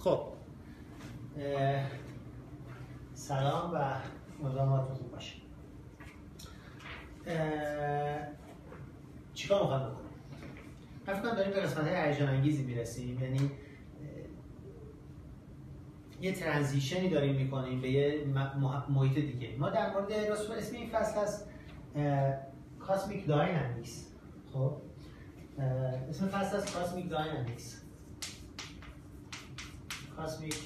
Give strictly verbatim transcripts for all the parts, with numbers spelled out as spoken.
خب سلام و امیدوارم حالتون خوب باشه. چیکار می‌خوایم بکنیم؟ من فکر کنم داریم به قسمت‌های هیجان انگیزی میرسیم، یعنی یه ترانزیشنی داریم میکنیم به یه محیط دیگه. ما در مورد راست اسم این فصل هست کاسمیک داینامیکس. خب اسم فصل هست کاسمیک داینامیکس. کاسمیک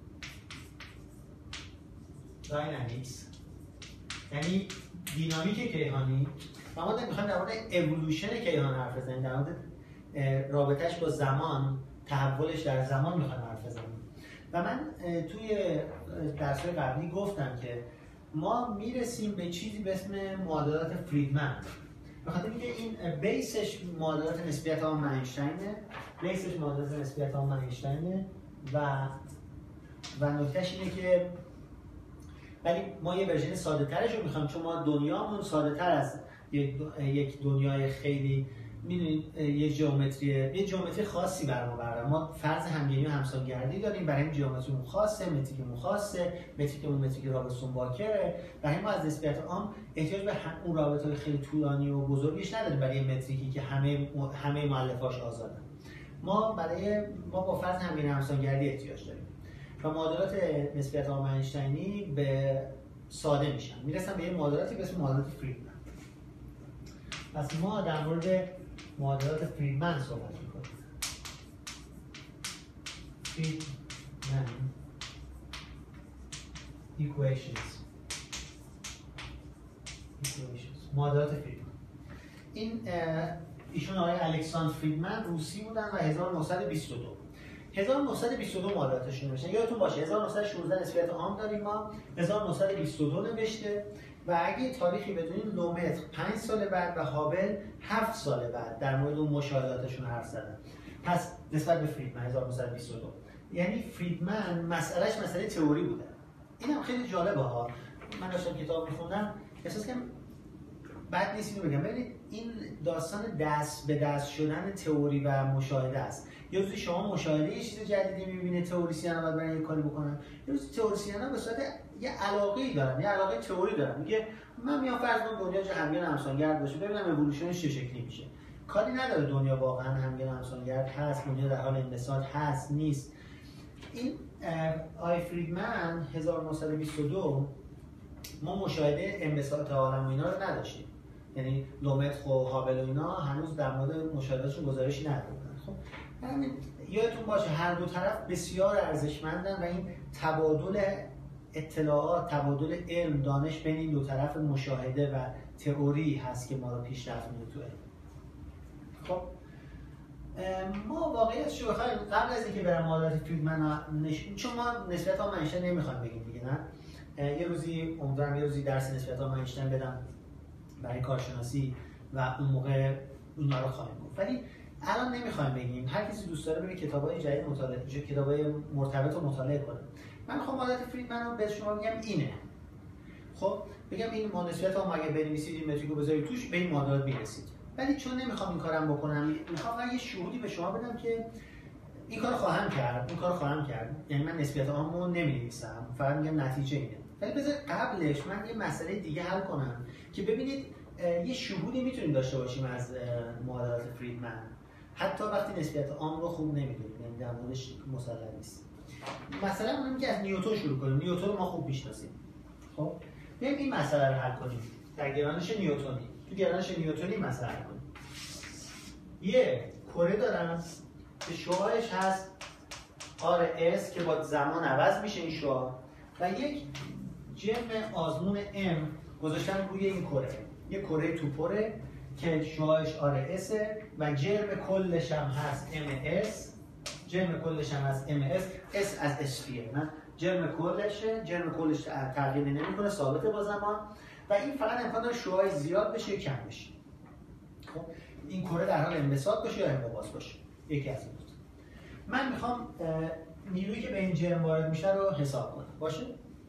داینامیکس یعنی دینامیک کیهانی. و ما میخوایم در مورد اِوولوشن کیهان حرف بزنیم، در مورد رابطه‌اش با زمان، تحولش در زمان میخوایم حرف بزنیم. و من توی درس‌های قبلی گفتم که ما میرسیم به چیزی به اسم معادلات فریدمن. به خاطر اینکه این بیسش معادلات نسبیت عام اینشتینه، بیسش معادلات نسبیت عام اینشتینه و و نکتهش اینه که ولی ما یه ورژن ساده ترش رو میخوایم، چون ما دنیامون ساده تر از یک دنیای خیلی میدونید یه جیومتری یه جیومتری خاصی برام برام ما فرض همگنی و همسانگردی داریم. برای این جیومتریمون خاصه، متریکمون خاصه، متریکمون متریک رابرتسون واکره. برای ما از نسبیت عام احتیاج به اون رابطه‌های خیلی طولانی و بزرگیش نداریم برای متریکی که همه همه مؤلفه‌اش آزادن. ما برای ما با فرض همگنی و همسانگردی احتیاج داریم و معادلات نسبیت عام اینشتینی به ساده میشن، میرسن به یه معادلاتی به اسم معادلات فریدمن. پس ما در مورد معادلات فریدمن صحبت میکنیم. فریدمن equations equations معادلات فریدمن. این ایشون آقای الکساندر فریدمن روسی بودن و هزار و نهصد و بیست و دو هزار و نهصد و بیست و دو معادلاتشون نوشتن. یادتون باشه هزار و نهصد و شانزده نسبیت عام داریم ما، هزار و نهصد و بیست و دو نوشته و اگه تاریخی بدونیم لومتر پنج سال بعد و هابل هفت سال بعد در مورد اون مشاهداتشون حرف زدن. پس نسبت به فریدمن هزار و نهصد و بیست و دو یعنی فریدمن مسئلهش مسئله تئوری بوده. اینم خیلی جالبه ها. من داشتم کتاب می‌خوندم احساس کردم بعد نیست اینو بگم. ببینید این داستان دست به دست شدن تئوری و مشاهده است. یه روزی شما مشاهده یه چیز جدیدی می‌بینید، تئوریسین‌ها باید برای یه کاری بکنن. یه روزی تئوریسین‌ها به صورت یه علاقه‌ای دارن، یه علاقه تئوری دارن. میگه من میام فرض کنم دنیا همگن همسانگرد باشه، ببینم اِوولوشنش چه شکلی میشه. کاری نداره دنیا واقعا همگن همسانگرد هست، دنیا در حال انبساط هست نیست. این آی فریدمن هزار و نهصد و بیست و دو ما مشاهده انبساط عالم و اینا رو نداشتیم. یعنی لومتر و هابل و اینا هنوز در مورد مشاهداتشون گزارشی ندادن. خب همین یادتون باشه هر دو طرف بسیار ارزشمندن و این تبادل اطلاعات، تبادل علم، دانش بین این دو طرف مشاهده و تئوری هست که ما رو پیشرفت میده تو علم. خب ما واقعیتش رو بخوایم قبل از اینکه برم معادلات فریدمن نش... چون ما نسبیت عام اینشتین نمیخوایم بگیم دیگه، نه یه روزی امیدوارم یه روزی درس نسبیت عام اینشتین بدم برای کارشناسی و اون موقع اینا رو خواهیم گفت، ولی الان نمیخوایم بگیم. هر کسی دوست داره بره کتابای جدید مطالعه، کتابای مرتبط رو مطالعه کنه. من میخوام معادلات فریدمن رو به شما بگم اینه. خب بگم این نسبیت عام اگه بنویسید این متریک رو بذارید توش به این معادلات میرسید. ولی چون نمیخوام این کارم بکنم، میخوام یه شهودی به شما بدم که این کارو خواهم کرد، این کارو خواهم کرد. یعنی من نسبیت عامو نمی‌نویسم، فقط میگم نتیجه اینه. ولی بذار قبلش من یه مسئله دیگه حل کنم که ببینید یه شهودی میتونیم داشته باشیم از معادلات فریدمن حتی وقتی نسبیت عام رو خوب نمیدونیم، یعنی در موردش مسلم نیست. مثلا اونم که از نیوتن شروع کنیم. نیوتن رو ما خوب میشناسیم. خب بیایم این مسئله رو حل کنیم در گرانش نیوتنی. تو گرانش نیوتنی مسئله حل کنیم. یه کره دارم که شعاعش هست آر اس که با زمان عوض میشه این شعاع و یک جرم آزمون M گذاشتن روی این کره. یه کره توپره که شعاعش آر اس و جرم کلش هم هست ام اس. جرم کلش هم هست ام اس. اس از اسفیه، نه جرم کلشه. جرم کلش تغییر نمیکنه، ثابته با زمان و این فقط امکان داره شعاعش زیاد بشه یا کم بشه. خب این کره در حال انبساط باشه یا انقباض باشه، یکی از این دو. من میخوام نیرویی که به این جرم وارد میشه رو حساب کنم. باشه؟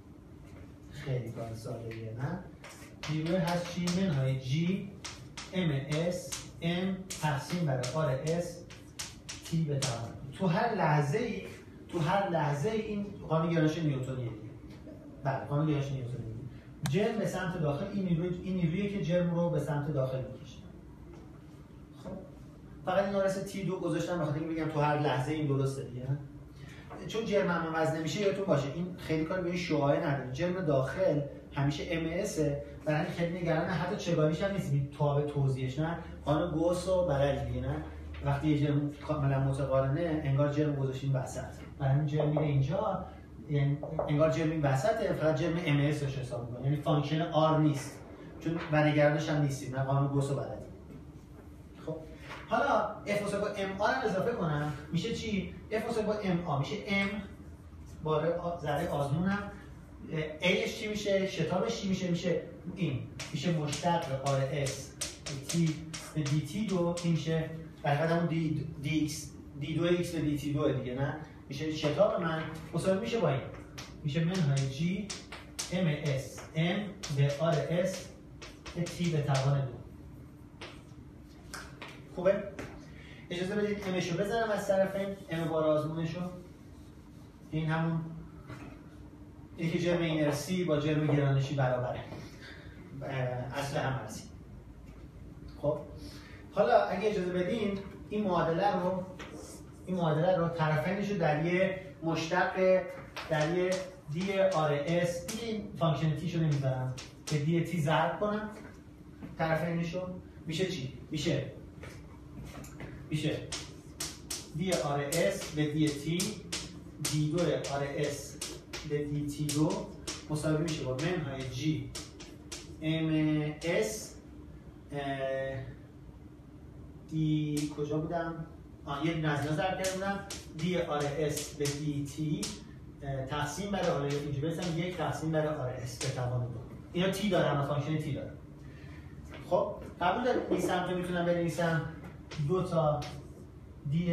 خیلی کار ساده‌ایه، نه؟ نیروی هست چی؟ منهای جی ام اس ام تقسیم بر آر اس تی به توان. تو هر لحظه ای تو تو هر لحظه این قانون گرانش نیوتنیه دیگه. بله قانون گرانش نیوتنیه. جرم به سمت داخل، این نیروی این نیرویی که جرم رو به سمت داخل میکشه. خب فقط این آرس تی دو گذاشتم بخاطر اینکه بگم تو هر لحظه این درسته دیگه. چون جرم هم وزن نمیشه یادتون باشه این خیلی کار به این شعاع نداره. جرم داخل همیشه ام اس برای این خیلی نگران حتی چگالیش هم نیست تابع توضیحش نه قانون گوس و بلد دیگه نه وقتی یه جرم کاملا متقارنه انگار جرم گذاشتیم وسط برای این جرم میره اینجا یعنی انگار جرم این وسطه فقط جرم ام اس رو حساب می‌کنه یعنی فانکشن آر نیست چون برنگردش هم نیستیم نه قانون گوس و بلدی. خب حالا اف مساوی با ام آر رو اضافه کنم میشه چی؟ اف مساوی با ام آ میشه ام باره ذره آزمونم ایش چی میشه؟ شتابش چی میشه؟ میشه این میشه مشتق آر اس تی به دی تی دو این میشه برقید همون دی, دی ایکس دی دو ایکس به دی تی دو دیگه نه میشه شتاب من مساوی میشه با این میشه منهای جی ام اس ام به آر اس تی به توان دو. خوبه؟ اجازه بدید امشو بزنم از طرفین ام بار آزمونشو این همون یکی جرم اینرسی با جرم گرانشی برابره اصل هم هستی. خب حالا اگه اجازه بدین این معادله رو این معادله رو طرفینش رو در یه مشتق در یه دی آر اس این فانکشن تی شو نمیذارم که دی تی ضرب کنم طرفینش رو میشه چی؟ میشه میشه دی آر اس به دی تی دی دو آر اس به دی تی دو مساوی میشه با منهای جی ام اس دی کجا بودم؟ آه یه نزدیک ضرب کردم دی آر اس به دی تی تقسیم بر آر اینجا برسم یک تقسیم بر آر اس به توان دو اینا تی دارم و فانکشن تی دارم. خب قبول دارم این سمت رو میتونم بنویسم دو تا دی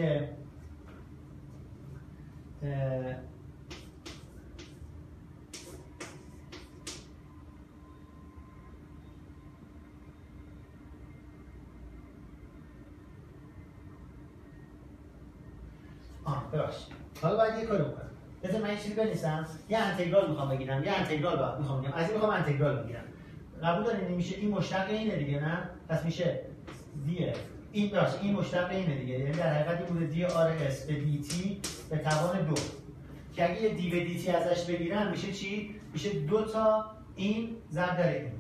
آه ببخشید حالا باید یه کاری بکنم بذار من یه چیزی بنویسم یه انتگرال میخوام بگیرم یه انتگرال باید میخوام بگیرم از این میخوام انتگرال بگیرم قبول دارین میشه این مشتق اینه دیگه نه پس میشه دی این ببخشید این مشتق اینه دیگه یعنی در حقیقت این بوده دی آر اس به دی تی به توان دو که اگه یه دی به دی تی ازش بگیرم میشه چی میشه دو تا این ضرب در این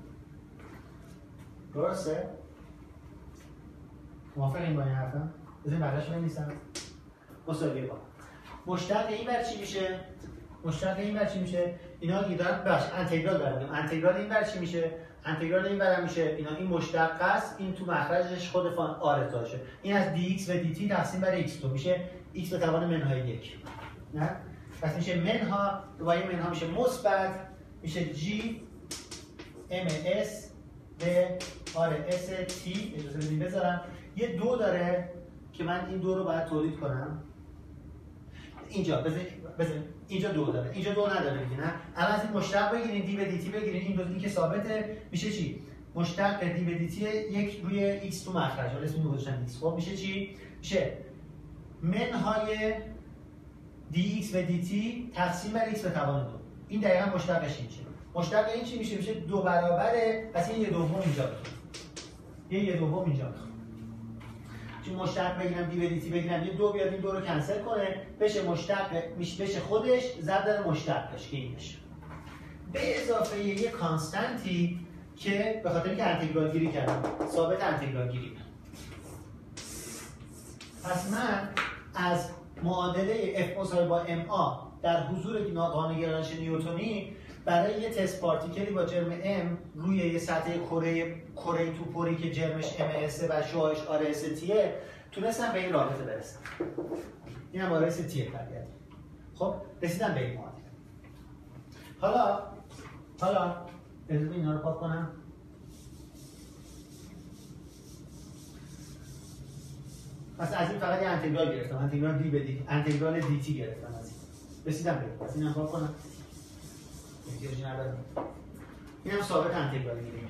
درسته موافقین با این حرفم بزنین بقیه‌اش رو بنویسم مساوی با مشتق این بر چی میشه مشتق این بر چی میشه اینا دیدن باش انتگرال دارم انتگرال این بر چی میشه انتگرال این برم میشه اینا این مشتق است این تو مخرجش خود فان آر تاشه این از دی ایکس و دی تی تقسیم بر ایکس تو میشه ایکس به توان منهای یک نه پس میشه منها با این منها میشه مثبت میشه جی ام اس به آر اس تی اجازه بدید بذارم یه دو داره که من این دو رو باید تولید کنم اینجا بزن بزن اینجا دو داره اینجا دو نداره دیگه نه الان از این مشتق بگیرین دی به دی تی بگیرین این دو این که ثابته میشه چی مشتق دی به دی تی یک روی ایکس تو مخرج حالا اسم گذاشتم ایکس خب میشه چی میشه منهای دی ایکس به دی تی تقسیم بر ایکس به توان دو این دقیقاً مشتقش این میشه مشتق این چی میشه میشه دو برابره پس این یه دوم اینجا بشه یه یه دوم اینجا بشه چون مشتق بگیرم دی به دی تی بگیرم یه دو بیاد این دو رو کنسل کنه بشه مشتق میشه بشه خودش ضرب در مشتقش که این بشه به اضافه یه کانستانتی که به خاطر اینکه انتگرال گیری کردم ثابت انتگرال گیری پس من از معادله اف مساوی با ام آ در حضور قانون گرانش نیوتنی برای یه تست پارتیکلی با جرم ام روی یه سطح کره کره توپوری که جرمش ام اس و شعاعش آر اس تیه تونستم به این رابطه برسم این هم آر اس تیه طبیعتا خب رسیدم به این معادله حالا حالا اجازه اینا رو پاک کنم پس از این فقط یه انتگرال گرفتم انتگرال دی به دی انتگرال دی تی گرفتم از این رسیدم به این پس اینم پاک کنم احتیاجی ندارم این هم ثابت انتگرال گیریم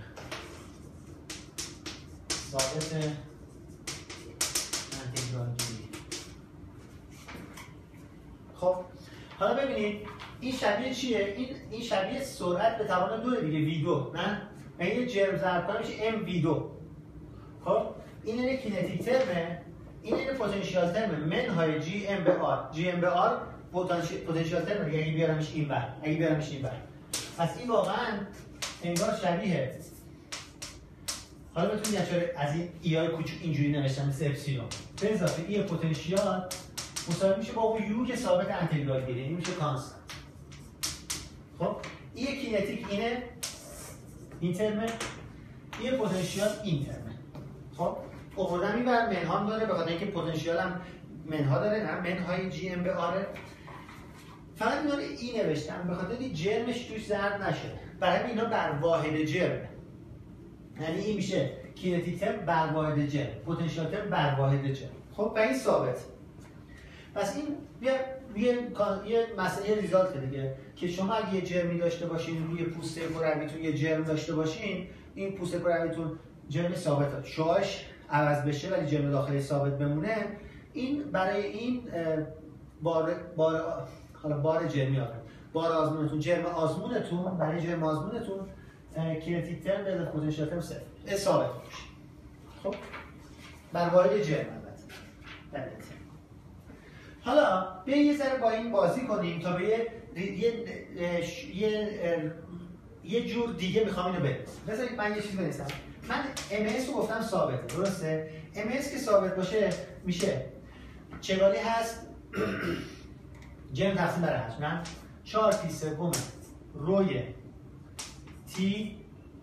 ثابت انتگرال گیری خب خب حالا ببینید این شبیه چیه؟ این این شبیه سرعت به توان دو دیگه وی دو، نه؟ یعنی یه جرم ضرب کنه میشه ام وی دو. خب این اینه کینتیک ترمه، این اینه پتانسیال ترمه منهای جی ام به آر. جی ام به آر پتانسیال ترمه دیگه، اگه بیارمش اینور، اگه بیارمش اینور. پس این واقعا انگار شبیه، حالا بهتون میگم چرا از این ای های کوچیک اینجوری نوشتم مثل اپسیلون، به اضافه ای پتانسیال مساوی میشه با اون یو که ثابت انتگرال گیره، این میشه کانستانت. خب ای کینتیک اینه، این ترمه، ای پتانسیال این ترمه. خب آوردم این بر منها داره، به خاطر اینکه پتانسیال هم منها داره، نه منهای جی ام به آر. فقط اینا رو ای نوشتم به خاطر اینکه جرمش توش زرد نشه، برای همین اینا بر واحد جرم، یعنی این میشه کینتیک ترم بر واحد جرم، پتانسیال ترم بر واحد جرم. خب و این ثابت. پس این یه یه یه مسئله ریزالت دیگه که شما اگه یه جرمی داشته باشین روی پوسته کرویتون، یه جرم داشته باشین، این پوسته کرویتون جرم ثابته، شعاعش عوض بشه ولی جرم داخلی ثابت بمونه، این برای این بار بار حالا بار جرمی آره بار آزمونتون، جرم آزمونتون برای جرم آزمونتون کینتیک ترم به پتانسیال ترم صفر ثابت میشه. خب بر واحد جرم البته. حالا بیا یه ذره با این بازی کنیم تا به یه یه یه یه جور دیگه میخوام اینو بنویسم. بذارید من یه چیز بنویسم. من ام اس رو گفتم ثابته، درسته؟ ام اس که ثابت باشه میشه چگالی هست جرم تقسیم بر حجم، نه؟ چهار پی سوم روی تی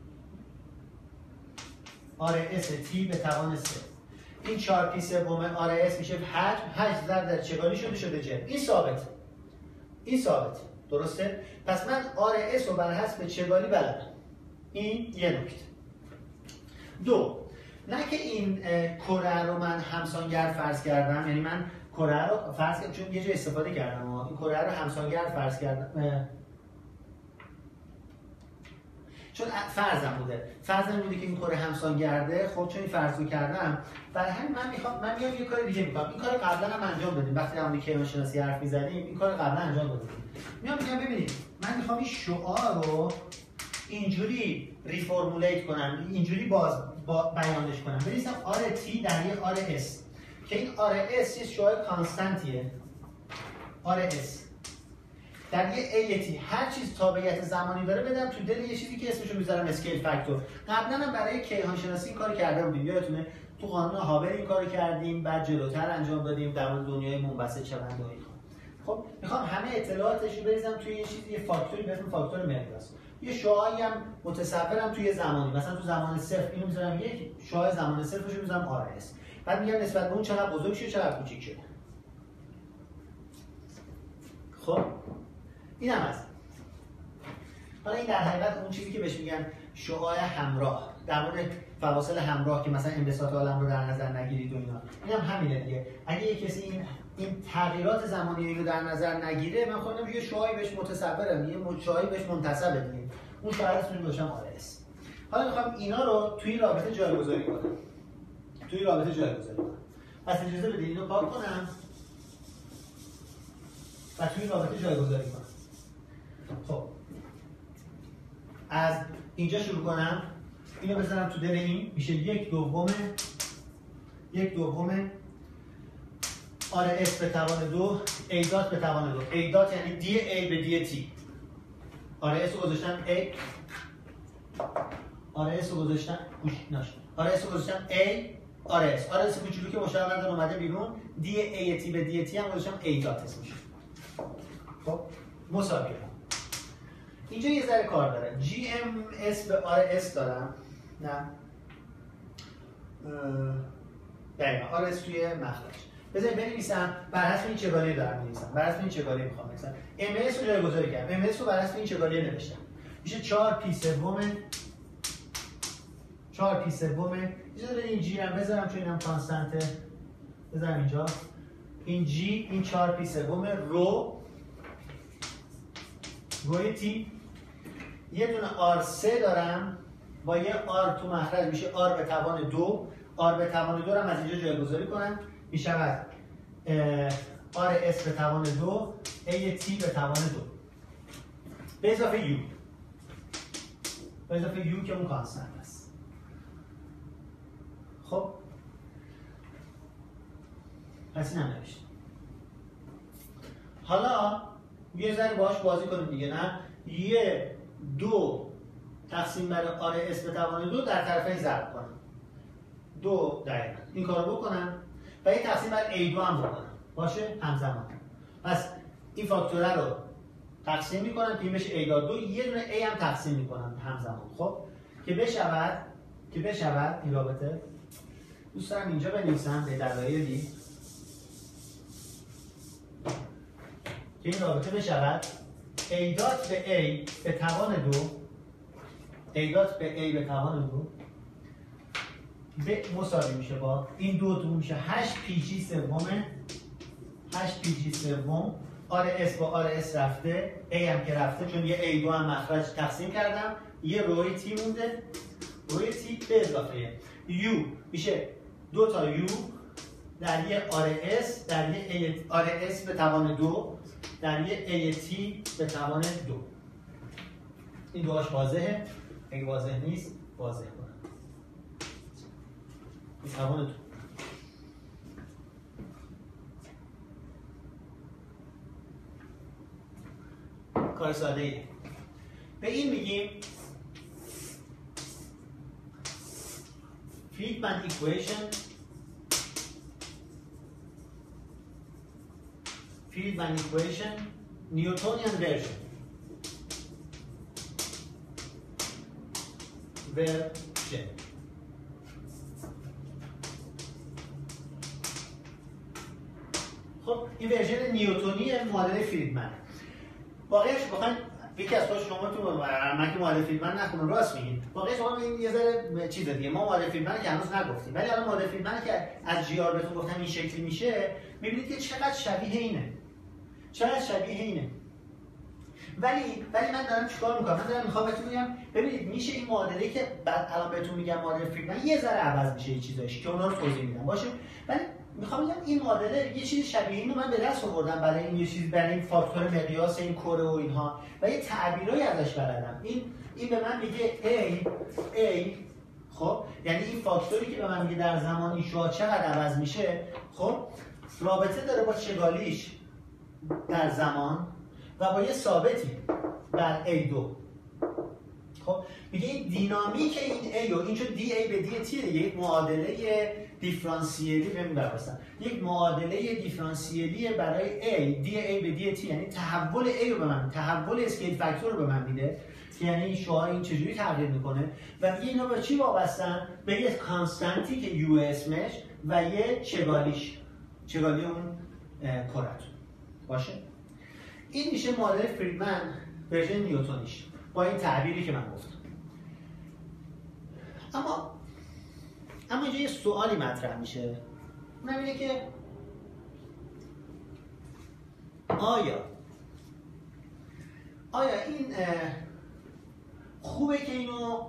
آر اس تی به توان سه. این چهار پی سوم آر اس میشه حجم، حجم ضرب در چگالی شده شده جرم. این ثابت. این ثابت. درسته؟ پس من آر اس رو بر حسب چگالی بلدم. این یه نکته. دو، نه که این کره رو من همسانگر فرض کردم، یعنی من کره رو فرض کردم چون یه جای استفاده کردم، این کره رو همسانگر فرض کردم چون فرضم بوده، فرضم بوده که این کره همسانگرده. خب چون این فرض رو کردم، برای همین من میخوام من میام یه کار دیگه میکنم. این کار قبلا هم انجام دادیم، وقتی در مورد کیهان شناسی حرف میزدیم این کار قبلا انجام دادیم. میام میگم ببینید من میخوام این شعاع رو اینجوری ریفرمولیت کنم، اینجوری باز با بیانش کنم، بنویسم آر تی در یه آر اس که این آر اس یه شعاع کانستانتیه. آر اس در یه ای تی هر چیز تابعیت زمانی داره بدم تو دل یه چیزی که اسمشو میذارم اسکیل فاکتور. قبلا هم برای کیهان شناسی این کارو کرده بودیم، یادتونه تو قانون هابر این کارو کردیم، بعد جلوتر انجام دادیم در مورد دنیای منبسط شونده و اینا. خب میخوام همه اطلاعاتش رو بریزم توی یه چیزی، یه فاکتوری به اسم فاکتور مقیاس. یه شعاعی هم متصورم توی زمانی، مثلا تو زمان صفر اینو میذارم یک، شعاع زمان صفرش رو میذارم آر اس. بعد میگم نسبت به اون چقدر بزرگ شده چقدر کوچیک شده. خب اینم هست. حالا این در حقیقت اون چیزی که بهش میگن شعاع همراه، در مورد فواصل همراه که مثلا انبساط عالم رو در نظر نگیرید و اینا، اینم هم همینه دیگه. اگه یه کسی این این تغییرات زمانی رو در نظر نگیره، من خودم یه شعاعی بهش متصورم، یه شعاعی بهش منتسبه دیگه. اون شعاع اسمش گذاشتم آر اس. حالا میخوام اینا رو توی رابطه جایگذاری کنم. توی رابطه جایگذاری کنم. پس اجازه بدید اینو پاک کنم و توی رابطه جایگذاری کنم. خب از اینجا شروع کنم، اینو بزنم تو دل این، میشه یک دوم یک دوم آر اس به توان دو ای دات به توان دو. ای دات یعنی دی ای به دی تی. آر اس رو گذاشتم ای، آر اس رو گذاشتم گوش نشه، آر اس رو گذاشتم ای آر اس. آر اس کوچولو که مشابه اومده بیرون، دی ای تی به دی تی هم گذاشتم ای دات اسمش. خب مساویه. اینجا یه ذره کار داره. جی ام اس به آر اس دارم، نه دقیقا آر اس توی مخرج. بذارید بنویسم بر حسب این چگالی دارم می‌نویسم، بر حسب این چگالی میخوام بنویسم. ام اس رو جایگذاری کردم، ام اس رو بر حسب این چگالی نوشتم. میشه چهار پی سوم چهار پی سوم اجازه این جی هم بذارم چون اینم کانستانته، بذارم اینجا این جی، این چهار پی سوم رو روی تی، یه دونه آر سه دارم با یه آر تو مخرج، میشه آر به توان دو. آر به توان دو رو هم از اینجا جایگذاری کنم، میشود آر اس به توان دو ای تی به توان دو به اضافه یو به اضافه یو که اون کانستنت است. خب پس این هم نوشتیم. حالا یه ذره باهاش بازی کنیم دیگه، نه یه دو تقسیم بر آر اس به توان دو در طرفین ضرب کنم، دو دقیقا این کارو بکنم و یه تقسیم بر ای دو هم بکنم باشه همزمان. پس این فاکتوره رو تقسیم میکنم که این بشه ای داد دو، یه دونه ای هم تقسیم میکنم همزمان. خب که بشود که بشود این رابطه دوست دارم اینجا بنویسم به دلایلی که این رابطه بشود ای دات به ای به توان دو ای دات به ای به توان دو به مساوی میشه با این دو دو میشه هشت پی جی سومه، هشت پی جی سوم آر اس با آر اس رفته، ای هم که رفته چون یه ای دو هم مخرج تقسیم کردم، یه روی تی مونده، روی تی به اضافه یو میشه دو تا یو در یه آر اس در یه ای آر اس به توان دو در یه ای تی به توان دو. این دوهاش واضحه، اگه واضح نیست واضح کنم. به توان دو کار ساده ایه. به این میگیم فریدمن ایکویشن فریدمن ایکویشن نیوتونیان ورژن ورژن خب این ورژن نیوتونی معادله فریدمن. واقعیش بخواید یکی از خود شما تو من که معادله فریدمن نکنم راست میگین. واقعیش واقعا این یه ذره چیز دیگه، ما معادله فریدمن که هنوز نگفتیم، ولی الان معادله فریدمن که از جی آر بهتون گفتم این شکلی میشه، میبینید که چقدر شبیه اینه. چقدر شبیه اینه. ولی ولی من دارم چیکار میکنم؟ من دارم میخوام بهتون بگم ببینید میشه این معادله که بعد الان بهتون میگم معادله فریدمن یه ذره عوض میشه یه چیزاش که اونا رو توضیح میدم باشه. ولی میخوام بگم این معادله یه چیز شبیه اینو من به دست آوردم برای این یه چیز برای این فاکتور مقیاس این کره و اینها و یه تعبیرایی ازش بلدم. این این به من میگه A A خب یعنی این فاکتوری که به من میگه در زمان این شعاع چقدر عوض میشه، خب رابطه داره با چگالیش در زمان و با یه ثابتی بر ای دو. خب میگه این دینامیک این ای و این چون دی ای به دی تی دیگه یک معادله دیفرانسیلی ببین برسن یک معادله دیفرانسیلی برای ای دی ای به دی تی یعنی تحول ای رو به من تحول اسکیل فاکتور رو به من میده که یعنی این شعاع این چجوری تغییر میکنه و میگه اینا به چی وابستن؟ به یه کانستانتی که یو اسمش و یه چگالیش چگالی اون کره‌تون باشه. این میشه معادله فریدمن ورژن نیوتونیش با این تعبیری که من گفتم. اما اما اینجا یه سوالی مطرح میشه، اونم اینه که آیا آیا این خوبه که اینو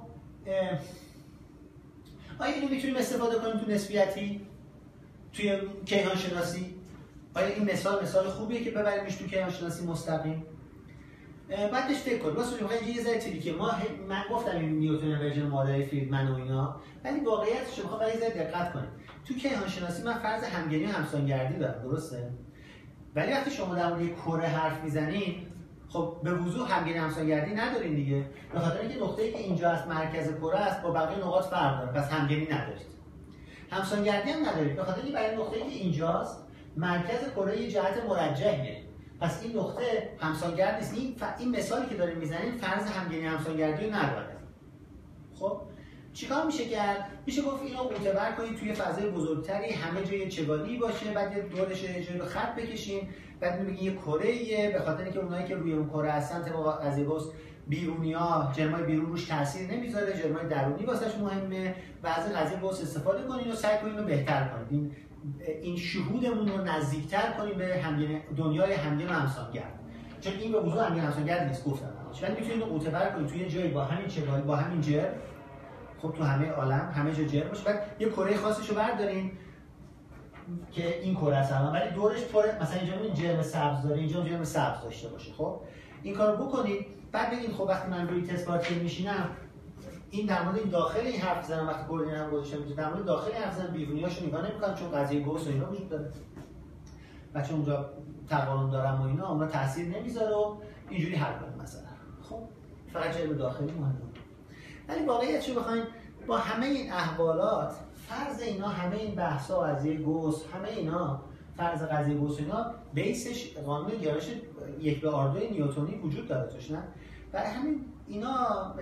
آیا اینو میتونیم استفاده کنیم تو نسبیتی توی کیهان شناسی؟ آیا این مثال مثال خوبیه که ببریمش تو کیهان شناسی مستقیم؟ بعد بهش فکر کنید. واسه میگم یه ذره چیزی که ما من گفتم این نیوتن ورژن معادله فریدمن و اینا، ولی واقعیتش رو میخوام یه ذره دقت کنید. تو کیهان شناسی من فرض همگنی و همسانگردی دارم، درسته؟ ولی وقتی شما در مورد کره حرف میزنین، خب به وضوح همگنی همسانگردی ندارین دیگه، به خاطر اینکه نقطه‌ای که اینجا است مرکز کره است با بقیه نقاط فرق داره، پس همگنی ندارید. همسانگردی هم ندارید به خاطر اینکه برای نقطه‌ای که اینجاست مرکز کره یه جهت مرجحه، پس این نقطه همسانگرد نیست. این ف... این مثالی که داریم میزنیم فرض همگنی همسانگردی رو نداره. خب چیکار میشه کرد؟ میشه گفت اینو معتبر کنید توی فضای بزرگتری همه جای چگالی باشه، بعد یه دورش یه جایی رو خط بکشین، بعد میگین یه کره‌ایه به خاطر اینکه اونایی که روی اون کره هستن طبق قضیه گوس بیرونیا جرمای بیرون روش تاثیر نمیذاره، جرمای درونی واسش مهمه و از این قضیه گوس استفاده کنین و سعی کنین رو بهتر کنید. این این شهودمون رو نزدیکتر کنیم به همگن دنیای همگن و همسانگرد، چون این به وضوح همگن همسانگرد نیست گفتم، ولی میتونید رو معتبر کنید توی جایی با همین چگالی با همین جرم، خب تو همه عالم همه جا جرم باشه، بعد یه کره خاصش رو بردارین که این کره است ولی دورش پر مثلا اینجا این جرم سبز داره، اینجا جرم سبز داشته باشه. خب این کارو بکنید، بعد ببینید خب وقتی من روی تست پارتیکل میشینم این در مورد این داخل این حرف زدم، وقتی کوردینات هم گذاشتم در مورد داخل این حرف زدم بیرونیاشو نگاه نمی‌کنم چون قضیه گوس و اینا وجود داره. بچه اونجا توان دارم و اینا اونها تاثیر نمیذاره و اینجوری حل کنیم مثلا. خب فقط جلو داخلی مهمه. ولی واقعیت چه بخواید با همه این احوالات فرض اینا، همه این بحثا و قضیه گوس، همه اینا فرض قضیه گوس اینا بیسش قانون گرایش یک به آر دو نیوتنی وجود داره توش، نه؟ برای همین اینا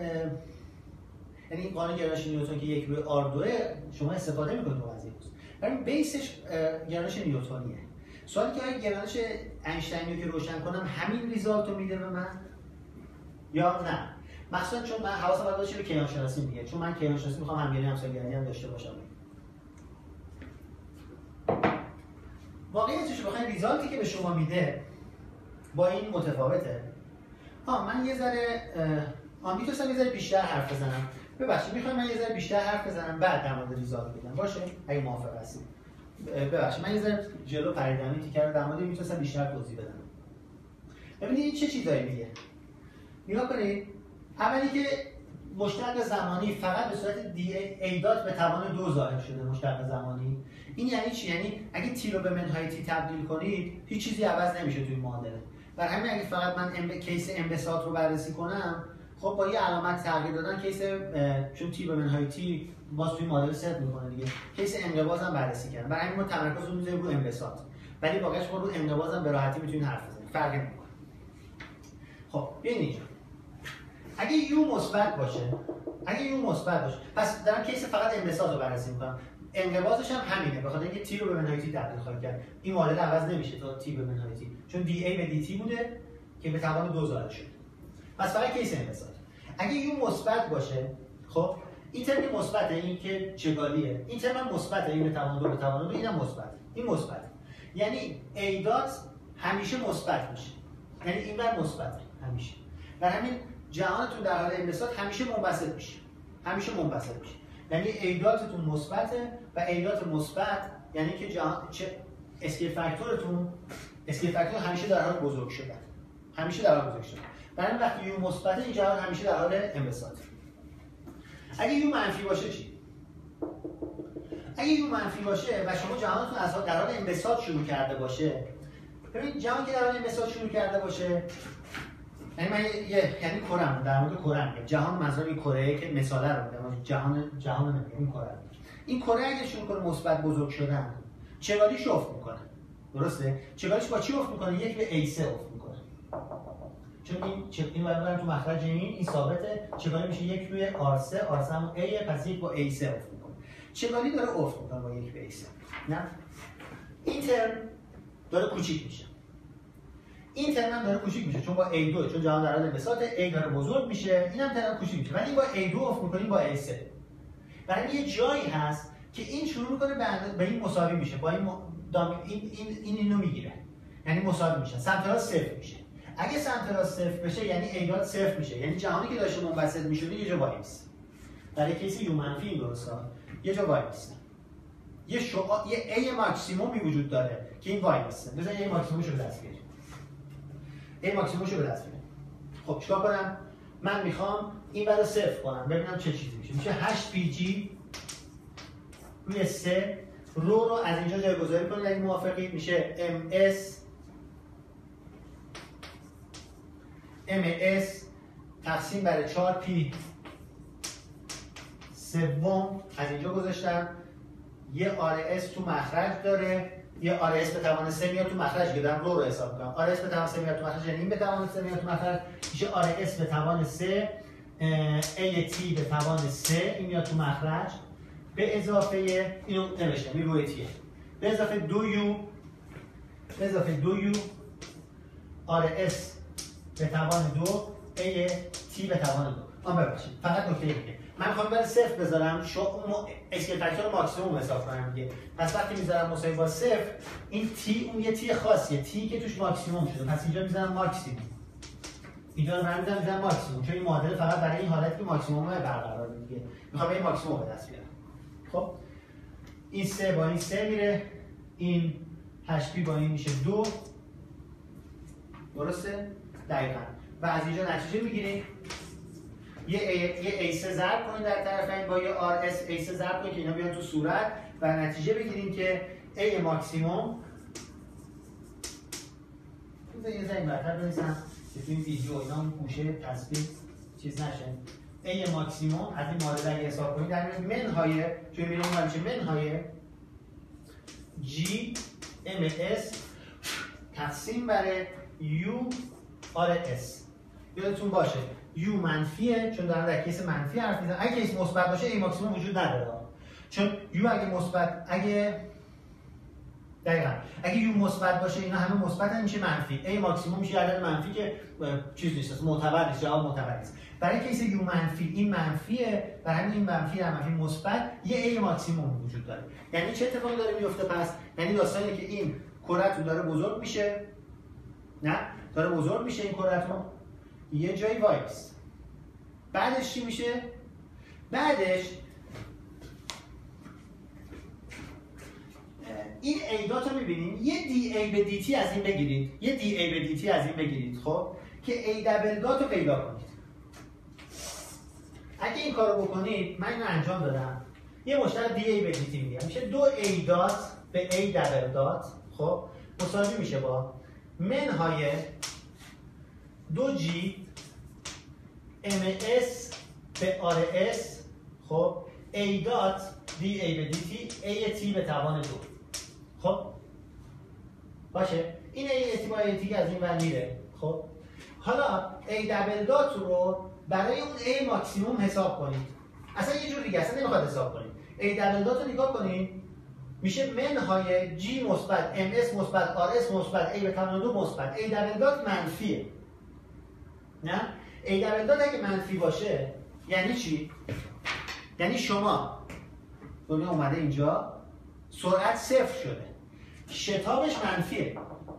یعنی قانون گرایش نیوتن که یک به آر دو شما استفاده میکنید تو قضیه گوس. برای بیسش گرایش نیوتنیه. سوالی که آیا گرایش اینشتینی که روشن کنم همین ریزالت رو میده به من یا نه؟ مثلا چون من حواسم باید باشه به کیهان شناسی میگه، چون من کیهان شناسی میخوام همگرایی همسایه‌گرایی هم داشته باشم. واقعیتش بخواید ریزالتی که به شما میده با این متفاوته. ها من یه ذره آ میتونستم یه ذره بیشتر حرف بزنم. ببخشید میخوام من یه ذره بیشتر حرف بزنم بعد در مورد ریزالت بگم. باشه؟ اگه موافق هستید. ببخشید من یه ذره جلو پریدم این تیکر رو در مورد میتونستم بیشتر توضیح بدم. ببینید این چه چیزایی میگه. نگاه کنید. اولی که مشتق زمانی فقط به صورت دی ای دات به توان دو ظاهر شده. مشتق زمانی این یعنی چی؟ یعنی اگه تی رو به منهای تی تبدیل کنید هیچ چیزی عوض نمیشه توی معادله. برای همین اگه فقط من ام کیس انبساط رو بررسی کنم خب با یه علامت تغییر دادن کیس چون تی به منهای تی باز توی معادله ست میکنه دیگه. کیس انقباض هم بررسی کردم. برای همین ما تمرکز رو میذاریم رو انبساط. ولی واقعا شما رو انقباض هم به راحتی میتونید حرف بزنید. فرقی نمیکنه. خب بیاین اینجا. اگه یو مثبت باشه، اگه یو مثبت باشه، پس دارم کیس فقط انبساط رو بررسی میکنم. انقباضش هم همینه، بخاطر اینکه تی رو به منهای تی تبدیل خواهد کرد. این معادله عوض نمیشه تا تی به منهای تی، چون دی ای به دی تی بوده که به توان دو ظاهر شد. پس فقط کیس انبساط. اگه یو مثبت باشه، خب این ترم مثبته، این که چگالیه. این ترم مثبته، این به توان دو به توان دو، اینم مثبت. این مثبت. یعنی ای دات همیشه مثبت میشه. یعنی این بر مثبته همیشه. برای همین جهانتون در حال انبساط همیشه منبسط میشه. همیشه منبسط میشه. یعنی ایداتتون مثبته و ایدات مثبت یعنی که جهان چه اسکیل فاکتورتون اسکیل فاکتور همیشه در حال بزرگ شدن. همیشه در حال بزرگ شدن. برای وقتی یو مثبته این جهان همیشه در حال انبساط. اگه یو منفی باشه چی؟ اگه یو منفی باشه و شما جهانتون از در حال انبساط شروع کرده باشه، ببین جهان که در حال انبساط شروع کرده باشه یعنی من یه یعنی کرم در مورد کرم میگم. جهان منظور این کره که مثاله رو میگم، جهان جهان نمیگم، این کره. این کره اگه شروع کنه مثبت بزرگ شدن چگالیش افت میکنه. درسته؟ چگالیش با چی افت میکنه؟ یک به ای سه افت میکنه. چون این چه این باید تو مخرج این این ثابته. چگالی میشه یک روی آر سه، آر سه هم ای پس یک با ای سه افت میکنه. چگالی داره افت میکنه با یک به ای سه. نه؟ این ترم داره کوچیک میشه. این ترم هم داره کوچیک میشه چون با ای دو، چون جهان در حال انبساط ای داره بزرگ میشه، اینم ترم کوچیک میشه. ولی این با ای دو افت میکنیم با ای سه. برای یه جایی هست که این شروع میکنه به این مساوی میشه. با این م... دام... این این این اینو میگیره. یعنی مساوی میشه. سمت راست صفر میشه. اگه سمت راست صفر بشه یعنی ای دات صفر میشه. یعنی جهانی که داشته منبسط میشده یه جا وای میسته. در کیس یو منفی این درسته. یه جا وای میسته. یه شعاع یه ای ماکسیمومی وجود داره که این وای میسته. بزن یه ماکسیمومش رو دست بگیریم. ای ماکسیمومش رو به دست بیارم. خب چیکار کنم؟ من میخوام این برای صفر کنم ببینم چه چیزی میشه. میشه هشت پی جی روی سه رو رو از اینجا جایگذاری کنید اگه موافقید. میشه ام اس ام اس تقسیم بر چهار پی سوم از اینجا گذاشتم. یه آر اس تو مخرج داره، یه آر اس به توان سه میاد تو مخرج که دارم رو رو حساب میکنم. آر اس به توان سه میاد تو مخرج یعنی این به توان سه میاد تو مخرج میشه آر اس به توان سه، ای تی به توان سه این میاد تو مخرج به اضافه اینو نوشتم این روی تیه به اضافه دو یو به اضافه دو یو آر اس به توان دو، ای تی به توان دو. آن ببخشید فقط نکته دیگه من میخوام برای صفر بذارم شو اسکیل فاکتور ماکسیموم حساب کنم دیگه. پس وقتی میذارم مساوی با صفر این تی اون یه تی خاصیه، تی که توش ماکسیموم شده. پس اینجا میذارم ماکسیموم. اینجا من میذارم میذارم ماکسیموم چون این معادله فقط برای این حالتی که ماکسیموم برقرار میگه. میخوام این ماکسیموم به دست بیارم. خب این سه با این سه میره، این هشت پی با این میشه دو. درسته؟ دقیقا. و از اینجا نتیجه میگیریم یه A یه ای سه ضرب کنید در طرفین با یه آر اس ای سه ضرب کنید که اینا بیان تو صورت و نتیجه بگیریم که A ماکسیموم بذار یه زنگ برتر بنویسم که تو این ویدیو اینا اون گوشه تصویر چیز نشه. A ماکسیموم از این مورد اگه حساب کنید در منهای چون میریم اون میشه منهای G ام اس تقسیم بر U آر اس. یادتون باشه U منفیه چون دارم در کیس منفی حرف میزنم. اگه کیس مثبت باشه A ماکسیموم وجود نداره چون U اگه مثبت اگه دقیقاً اگه U مثبت باشه اینا همه مثبت هم میشه منفی. A ماکسیموم میشه عدد منفی که چیز نیست معتبر نیست جواب معتبر نیست. برای کیس U منفی این منفیه برای همین این منفی در منفی مثبت یه A ماکسیموم وجود داره. یعنی چه اتفاقی داره میفته پس؟ یعنی داستانی که این کره‌تون داره بزرگ میشه نه داره بزرگ میشه این کره‌تون یه جایی وایس. بعدش چی میشه؟ بعدش این ای دات رو میبینید یه دی ای به دی تی از این بگیرید یه دی ای به دی تی از این بگیرید خب که ای دبل دات رو پیدا کنید. اگه این کارو بکنید من اینو انجام دادم یه مشتق دی ای به دی تی میگم میشه دو ای دات به ای دبل دات خب مساوی میشه با منهای دو جی ام اس به آر اس خب ای دات دی ای به دی تی ای تی به توان دو. خب باشه این ای تی با ای تی از این ور میره. خب حالا ای دبل دات رو برای اون ای ماکسیموم حساب کنید. اصلا یه جور دیگه اصلا نمیخواد حساب کنید. ای دبل دات رو نگاه کنید میشه منهای جی مثبت ام اس مثبت آر اس مثبت ای به توان دو مثبت. ای دبل دات منفیه نه ای دبل دات اگه منفی باشه یعنی چی؟ یعنی شما دنیا اومده اینجا سرعت صفر شده شتابش منفیه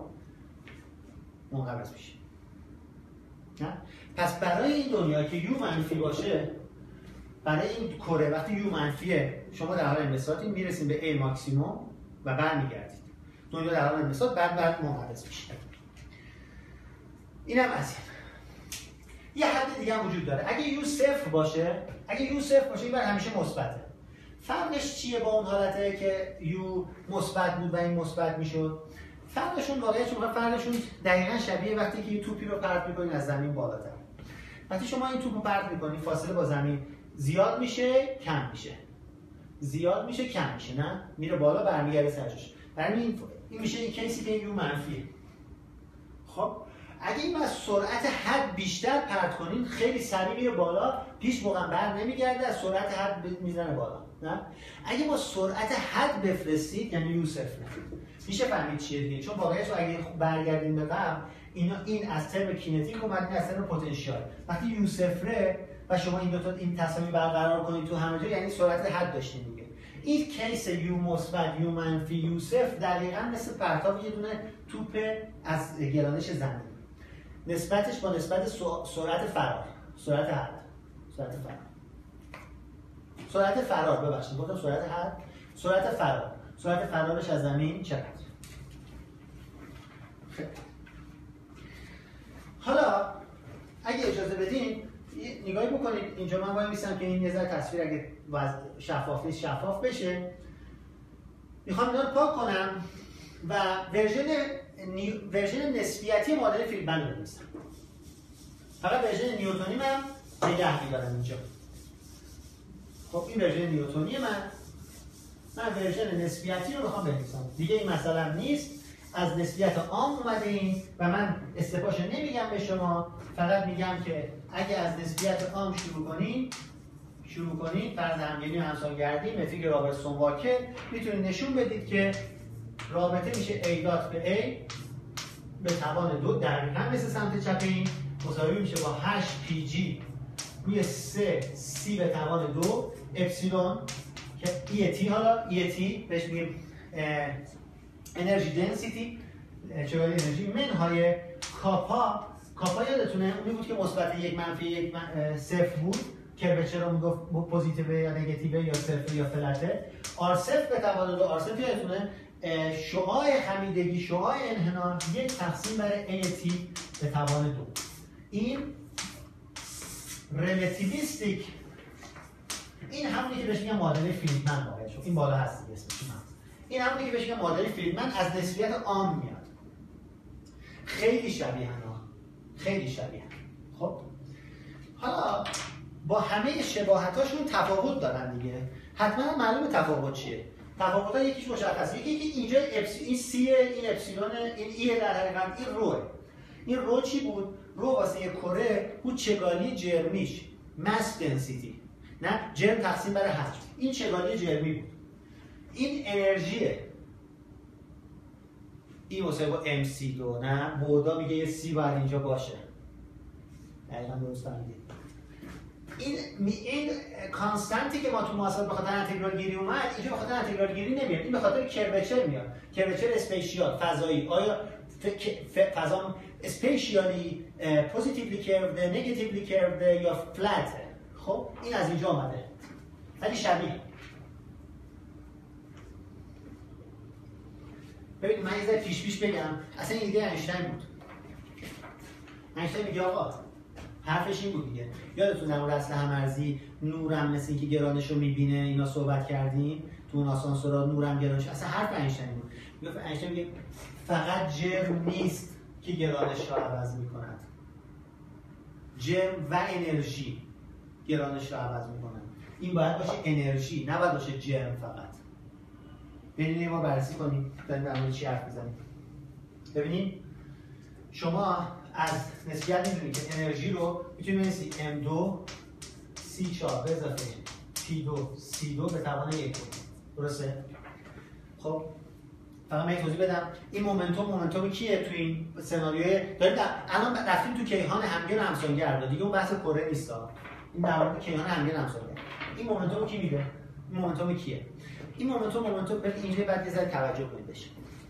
منقبض میشه نه؟ پس برای این دنیا که یو منفی باشه برای این کره وقتی یو منفیه شما در حال انبساطی میرسیم به ای ماکسیموم و برمیگردید دنیا در حال انبساط بعد بعد منقبض میشه. اینم از این. یه حد دیگه هم وجود داره اگه یو صفر باشه اگه یو صفر باشه این بر همیشه مثبته. فرقش چیه با اون حالته که یو مثبت بود و این مثبت میشد؟ فرقشون واقعا چون فرقشون دقیقاً شبیه وقتی که یه توپی رو پرت می‌کنید از زمین بالاتر. وقتی شما این توپو پرت می‌کنید فاصله با زمین زیاد میشه کم میشه زیاد میشه کم میشه نه میره بالا برمیگرده سرش. برای این این میشه این کیسی که یو منفیه. خب اگه این از سرعت حد بیشتر پرت کنین خیلی سریع میره بالا پیش موقع بر نمیگرده از سرعت حد میزنه بالا نه. اگه با سرعت حد بفرستید یعنی یو صفر میشه فهمید چیه دیگه چون واقعا تو اگه برگردیم به قبل اینا این از ترم کینتیک اومد این از ترم پتانسیال. وقتی یو صفره و شما این دو تا این تساوی برقرار کنید تو همه جا یعنی سرعت حد داشتین دیگه. این کیس یو مثبت یو منفی یو صفر دقیقاً مثل پرتاب یه دونه توپ از گرانش زمین نسبتش با نسبت سرعت فرار سرعت حد سرعت فرار سرعت فرار ببخشید گفتم سرعت حد سرعت فرار سرعت فرارش از زمین چقدر. خب حالا اگه اجازه بدین نگاهی بکنید اینجا من وای میسم که این یه ذره تصویر اگه شفاف نیست شفاف بشه. میخوام اینا رو پاک کنم و ورژن نی... ورژن نسبیتی مدل فیلدبند رو بنویسم. فقط ورژن نیوتونی من نگه می‌دارم اینجا. خب این ورژن نیوتونی من من ورژن نسبیتی رو بخوام بنویسم. دیگه این مثلا نیست از نسبیت عام اومده این و من استفاش نمیگم به شما فقط میگم که اگه از نسبیت عام شروع کنین شروع کنین فرض همگنی و همسانگردی متریک رابرتسون واکر میتونید نشون بدید که رابطه میشه A دات به A به توان دو دقیقاً مثل سمت چپ این مساوی میشه با هشت پی جی روی سه سی به توان دو اپسیلون که ای تی حالا ای تی بهش میگیم انرژی دنسیتی چگالی انرژی منهای کاپا کاپا یادتونه اونی بود که مثبت یک منفی یک من... صفر بود کربچر رو میگفت پوزیتیو یا نگاتیو یا صفر یا فلته آر صفر به توان دو آر صفر یادتونه شعاع خمیدگی، شعاع انحنا یک تقسیم بر ای تی به توان دو. این ریلیتیویستیک، این همونی که بهش میگن معادله فریدمن واقعا شد. این بالا هست دیگه اسمش هم. این همونی که بهش میگن معادله فریدمن از نسبیت عام میاد. خیلی شبیه هم. خیلی شبیه. خب حالا با همه شباهتاشون تفاوت دارن دیگه. حتما معلومه تفاوت چیه. تفاوت‌ها یکیش مشخصه. یکی که اینجا اپسی این سی، این اپسیلون، این ای در حقیقت این روه. این رو چی بود؟ رو واسه یک کره بود چگالی جرمیش، ماس دنسیتی. نه جرم تقسیم بر حجم. این چگالی جرمی بود. این انرژیه. این مساوی با ام سی دو. نه بودا میگه یه سی باید اینجا باشه. دقیقاً درست فهمیدید. این این کانستانتی که ما تو محاسبات به خاطر انتگرال گیری اومد، اینجا به خاطر انتگرال گیری نمیاد. این به خاطر کروچر میاد. کروچر اسپیشیال، فضایی. آیا فضا اسپیشیالی پوزیتیولی کرود، نگاتیولی کرود یا فلت؟ خب این از اینجا اومده. ولی شبیه. ببینید من یه ذره پیش پیش بگم. اصلا این ایده اینشتین بود. اینشتین میگه آقا حرفش این بود دیگه. یادتون در مورد اصل هم‌ارزی نورم مثل اینکه گرانش رو میبینه، اینا صحبت کردیم تو اون آسانسورا نورم گرانش. اصلا حرف اینشتین بود. میگه اینشتین میگه فقط جرم نیست که گرانش رو عوض میکند. جرم و انرژی گرانش رو عوض میکنن. این باید باشه انرژی، نه باید باشه جرم فقط. ببینید ما بررسی کنیم داریم در مورد چی حرف میزنیم. ببینید شما از نسبیت میدونید که انرژی رو میتونید بنویسید ام دو سی چهار به اضافه پی دو سی دو به توان یک. درسته؟ خب فقط من توضیح بدم این مومنتوم مومنتوم کیه تو این سناریوی دارید الان رفتیم تو کیهان همگن و همسایه‌گرد دیگه، اون بحث کره نیست. این در مورد کیهان همگن و همسایه‌گرد. این مومنتوم کی میده؟ این مومنتوم کیه؟ این مومنتوم مومنتوم به اینجا بعد یه ذره توجه کنید بشه.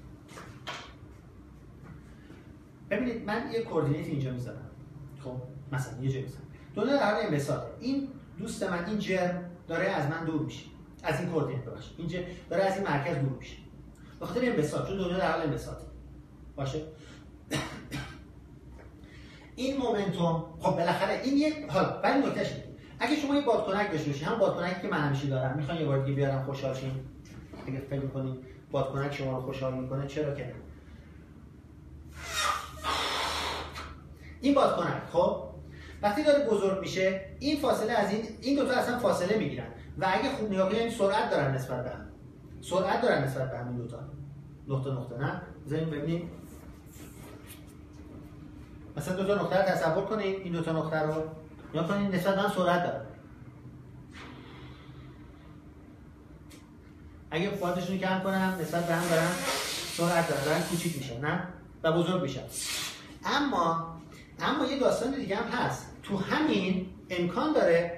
ببینید من یه کوردینیت اینجا میذارم. خب مثلا یه جایی میذارم. دونه در حال انبساطه. این دوست من این جرم داره از من دور میشه. از این کوردینیت باشه. اینجا داره از این مرکز دور میشه. به خاطر انبساط، چون دنیا در حال انبساطه. باشه؟ این مومنتوم خب بالاخره این یک حالا ولی نکتهش اینه. اگه شما یه بادکنک داشته باشید، هم بادکنکی که من همیشه دارم، میخوان یه بار دیگه بیارم خوشحال شین. اگه فکر می‌کنید بادکنک شما رو خوشحال می‌کنه، چرا که این بادکنک خب وقتی داره بزرگ میشه، این فاصله از این این دو تا اصلا فاصله میگیرن و اگه خوب نگاه کنید سرعت دارن نسبت به هم. سرعت دارن نسبت به همین دو تا. نقطه نقطه نه؟ بزنید ببینید. مثلا دو تا نقطه رو تصور کنید، این دو تا نقطه رو یا کنید نسبت به هم سرعت دارن. اگه قوتشون رو کم کنم نسبت به هم دارن سرعت دارن، دارن کوچیک میشن نه؟ و بزرگ میشن. اما اما یه داستان دیگه هم هست. تو همین امکان داره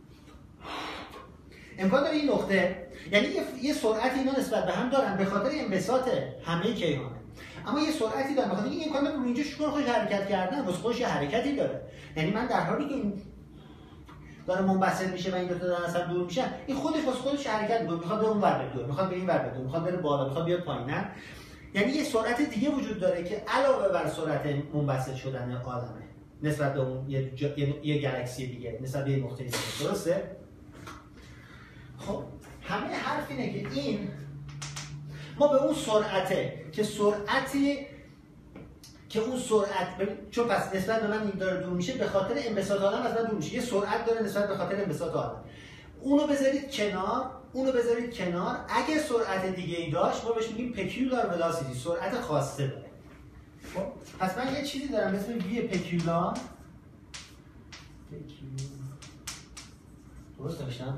امکان داره این نقطه یعنی یه, یه سرعت اینا نسبت به هم دارن به خاطر انبساط همه کیهانه. اما یه سرعتی داره به خاطر این امکان داره رو اینجا شروع خودش حرکت کردن، واسه خودش یه حرکتی داره. یعنی من در حالی که این داره منبسط میشه و این دو تا دارن اصلا دور میشن، این خودش واسه خودش حرکت میکنه، میخواد به اون ور بره، میخواد به این ور بره، میخواد بره بالا، میخواد بیاد پایین. نه یعنی یه سرعت دیگه وجود داره که علاوه بر سرعت منبسط شدن عالمه نسبت به اون یه, جا... یه... یه گالاکسی دیگه، نسبت به یه نقطه دیگه. درسته؟ خب همه حرف اینه که این ما به اون سرعته که سرعتی که اون سرعت چون پس نسبت به من این داره دور میشه به خاطر انبساط عالم از من دور میشه. یه سرعت داره نسبت به خاطر انبساط عالم. اونو بذارید کنار، اونو بذارید کنار. اگه سرعت دیگه ای داشت ما بهش میگیم peculiar velocity، سرعت خاصه داره. خب پس من یه چیزی دارم مثل وی پکیولار. درست نوشتم؟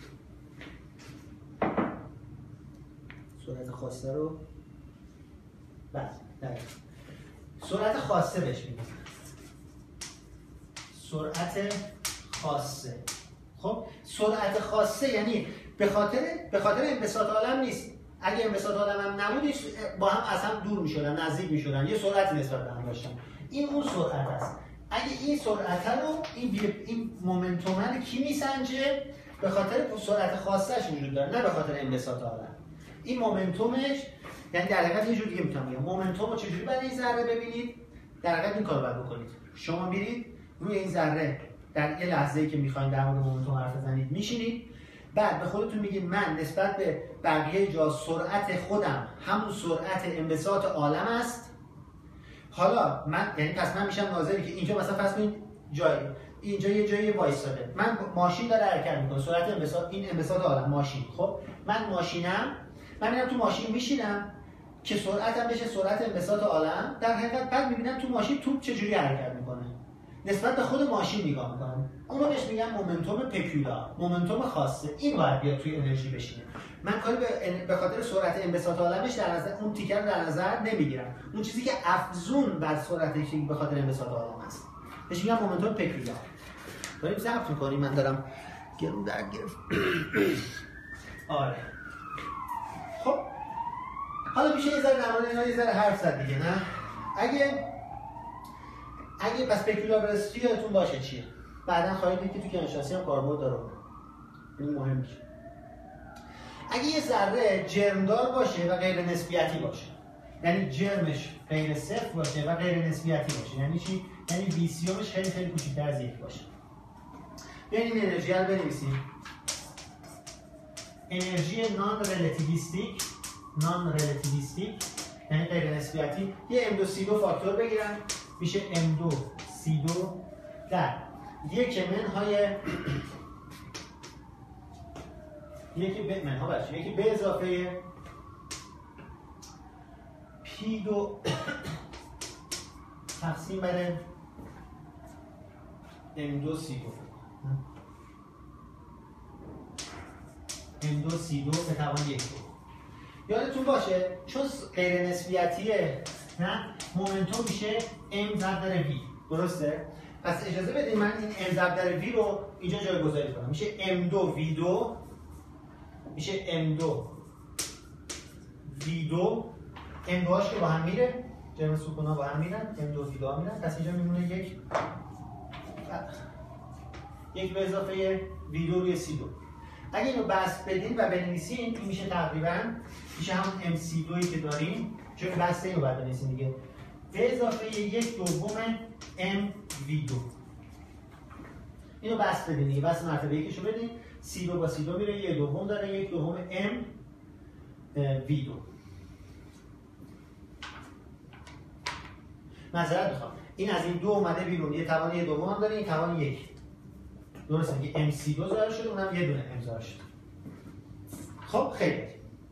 سرعت خاصه رو بله نه سرعت خاصه بهش میگیم. سرعت خاصه. خب سرعت خاصه یعنی به خاطر به خاطر انبساط عالم نیست. اگه انبساط عالم هم نبود با هم از هم دور میشدن، نزدیک میشدن، یه سرعتی نسبت به هم داشتن. این اون سرعت است. اگه این سرعت رو این این مومنتوم کی میسنجه؟ به خاطر سرعت خاصش وجود داره، نه به خاطر انبساط عالم. این مومنتومش یعنی در حقیقت یه جور دیگه میتونم بگم مومنتوم رو چجوری برای این ذره ببینید؟ در حقیقت این کارو باید بکنید. شما میرید روی این ذره در یه لحظه‌ای که میخواین در مورد مومنتوم حرف بزنید میشینید، بعد به خودتون میگید من نسبت به بقیه جا سرعت خودم همون سرعت انبساط عالم است. حالا من یعنی پس من میشم ناظری که اینجا مثلا فرض کنید جای اینجا یه جایی وایساده، من ماشین داره حرکت میکنه، سرعت انبساط این انبساط عالم ماشین. خب من ماشینم، من میرم تو ماشین میشینم که سرعتم بشه سرعت انبساط عالم. در حقیقت بعد میبینم تو ماشین توپ چجوری حرکت میکنه، نسبت به خود ماشین نگاه میکنم، اون رو بهش میگم مومنتوم پکیولار، مومنتوم خاصه. این باید بیاد توی انرژی بشینه. من کاری به خاطر سرعت انبساط عالمش در نظر اون تیکر رو در نظر نمیگیرم، اون چیزی که افزون بر سرعتی که به خاطر انبساط عالم است بهش میگم مومنتوم پکیولار. داریم ضبط میکنیم، من دارم گرون در گرفت. آره خب حالا میشه یه ذره در مورد اینا یه ذره حرف زد دیگه، نه؟ اگه اگه پس پکیولاریتی یادتون باشه چیه؟ بعداً خواهید دید که تو کیهانشناسی هم کاربرد داره. این مهمه. اگه یه ذره جرمدار باشه و غیر نسبیتی باشه، یعنی جرمش غیر صفر باشه و غیر نسبیتی باشه، یعنی چی؟ یعنی ویسیومش خیلی خیلی کوچیک‌تر از یک باشه. بیاین این انرژی رو بنویسیم. انرژی نان ریلیتیویستیک، نان ریلیتیویستیک یعنی غیر نسبیتی، یه ام دو سی دو فاکتور بگیرن میشه ام دو سی دو در یک منهای یکی به منها بچه یکی به اضافه پی دو تقسیم بر ام دو سی دو ام دو سی دو به توان یک دو. یادتون باشه چون غیر نسبیتیه نه مومنتوم میشه ام ضرب در وی، درسته؟ پس اجازه بدید من این ام ضرب در وی رو اینجا جایگذاری کنم، میشه ام دو وی دو، میشه ام دو وی دو، ام دو هاش که با هم میره، جرم سکونا با هم میرن، ام دو وی دو ها میرن، پس اینجا میمونه یک یک به اضافه وی دو روی سی دو. اگه اینو بسط بدین و بنویسین این میشه تقریبا میشه همون ام سی دویی که داریم، چون بسط اینو باید بنویسین دیگه، به اضافه یک دوم ام وی دو. اینو بسط بدین دیگه، بسط مرتبه یکیشو بدین، سی دو با سی دو میره، یک دوم داره، یک دوم ام وی دو. معذرت میخوام این از این دو اومده بیرون، یه توان یه دوم هم داره، این توان یک، درسته میگه ام سی دو ظاهر شده، اونم یه دونه ام ظاهر شده. خب خیلی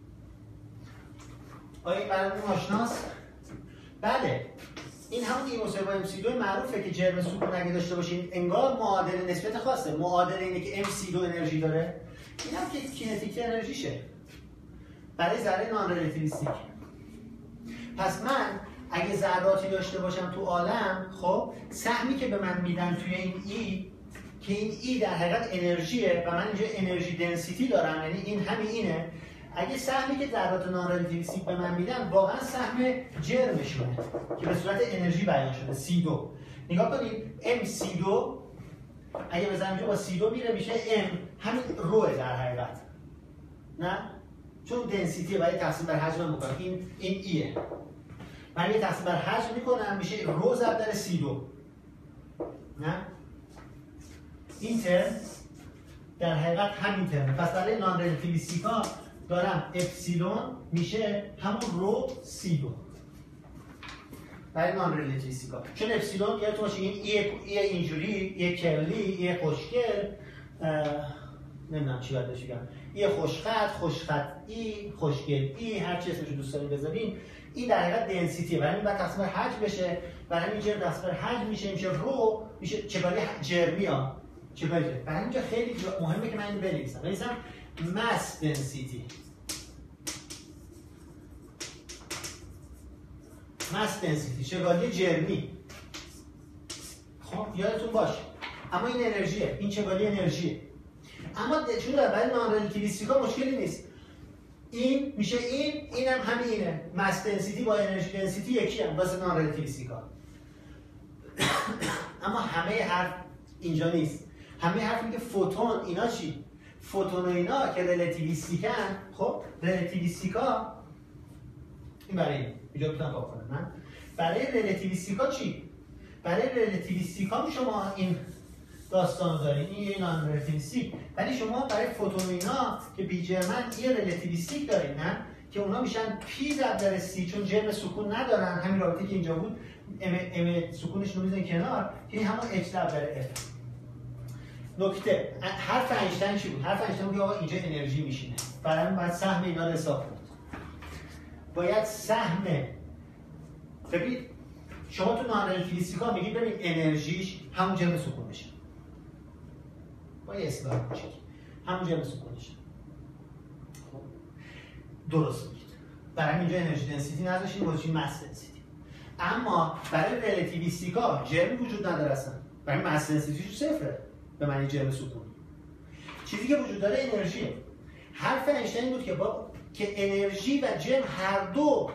آیا این براتون آشناست؟ بله این همون ای مساوی با ام سی دو معروفه که جرم سکون اگه داشته باشین انگار معادل نسبت خاصه، معادل اینه که ام سی دو انرژی داره، این هم که کینتیک انرژیشه برای ذره نان ریلیتیویستیک. پس من اگه ذراتی داشته باشم تو عالم، خب سهمی که به من میدن توی این ای که این ای در حقیقت انرژیه و من اینجا انرژی دنسیتی دارم، یعنی این همین اینه، اگه سهمی که ذرات نان ریلیتیویستیک به من میدن واقعا سهم جرمشونه که به صورت انرژی بیان شده سی دو. نگاه کنید ام سی دو اگه بزنم اینجا با سی دو میره میشه ام همین روه در حقیقت، نه چون دنسیتیه باید تقسیم بر حجم بکنم، این این ایه، من یه تقسیم بر حجم میکنم میشه رو ضرب در سی دو، نه این ترم در حقیقت همین ترم. پس برای نان ریلیتیویستیکا دارم اپسیلون میشه همون رو سی دو برای نان ریلیتیویستیکا، چون اپسیلون یادتون باشه این ای, ای اینجوری، ای کرلی، ای خوشگل، نمیدونم چی باید بگم، ای خوشخط، خوشخط ای، خوشگل ای، هر چی اسمشو دوست دارین بذارین. این در حقیقت دنسیتیه، برای این باید تقسیم بر حجم بشه، برای این جرم تقسیم بر حجم میشه میشه رو میشه چگالی جرمی ها چگالی. برای اینجا خیلی مهمه که من اینو بنویسم، بنویسم ماس دنسیتی، ماس دنسیتی چگالی جرمی. خب یادتون باشه اما این انرژیه، این چگالی انرژیه، اما چون برای نان ریلیتیویستیکا مشکلی نیست، این میشه این، اینم همینه، ماس دنسیتی با انرژی دنسیتی یکی هم واسه نان ریلیتیویستیکا. اما همه حرف اینجا نیست، همه حرف اینه که فوتون اینا چی؟ فوتون و اینا که ریلیتیویستیکن، خب ریلیتیویستیکا این برای این اینجا میتونم پاک کنم. نه برای ریلیتیویستیکا چی؟ برای ریلیتیویستیکا شما این داستان دارین، این یه نان ریلیتیویستیک، ولی شما برای فوتون اینا که بی جرمن یه ریلیتیویستیک دارین، نه که اونا میشن پی ضرب در سی، چون جرم سکون ندارن، همین رابطه که اینجا بود ام ام سکونش رو میذارین کنار که همون اچ ضرب در اف. نکته حرف اینشتین چی بود؟ حرف اینشتین بود که آقا اینجا انرژی میشینه، برای همین باید سهم اینا رو حساب کنید. باید سهم، ببین شما تو نان ریلیتیویستیکا میگید ببین انرژیش همون جرم سکونشه، با یه اصلاح کوچیک همون جرم سکونشه. خب درست میگید، برای همین اینجا انرژی دنسیتی نذاشتیم، گذاشتیم مس دنسیتی. اما برای ریلیتیویستیکا جرمی وجود نداره اصلا، برای مس دنسیتیش صفره به معنی جرم سکون. چیزی که وجود داره انرژیه. حرف اینشتین بود که با که انرژی و جرم هر دو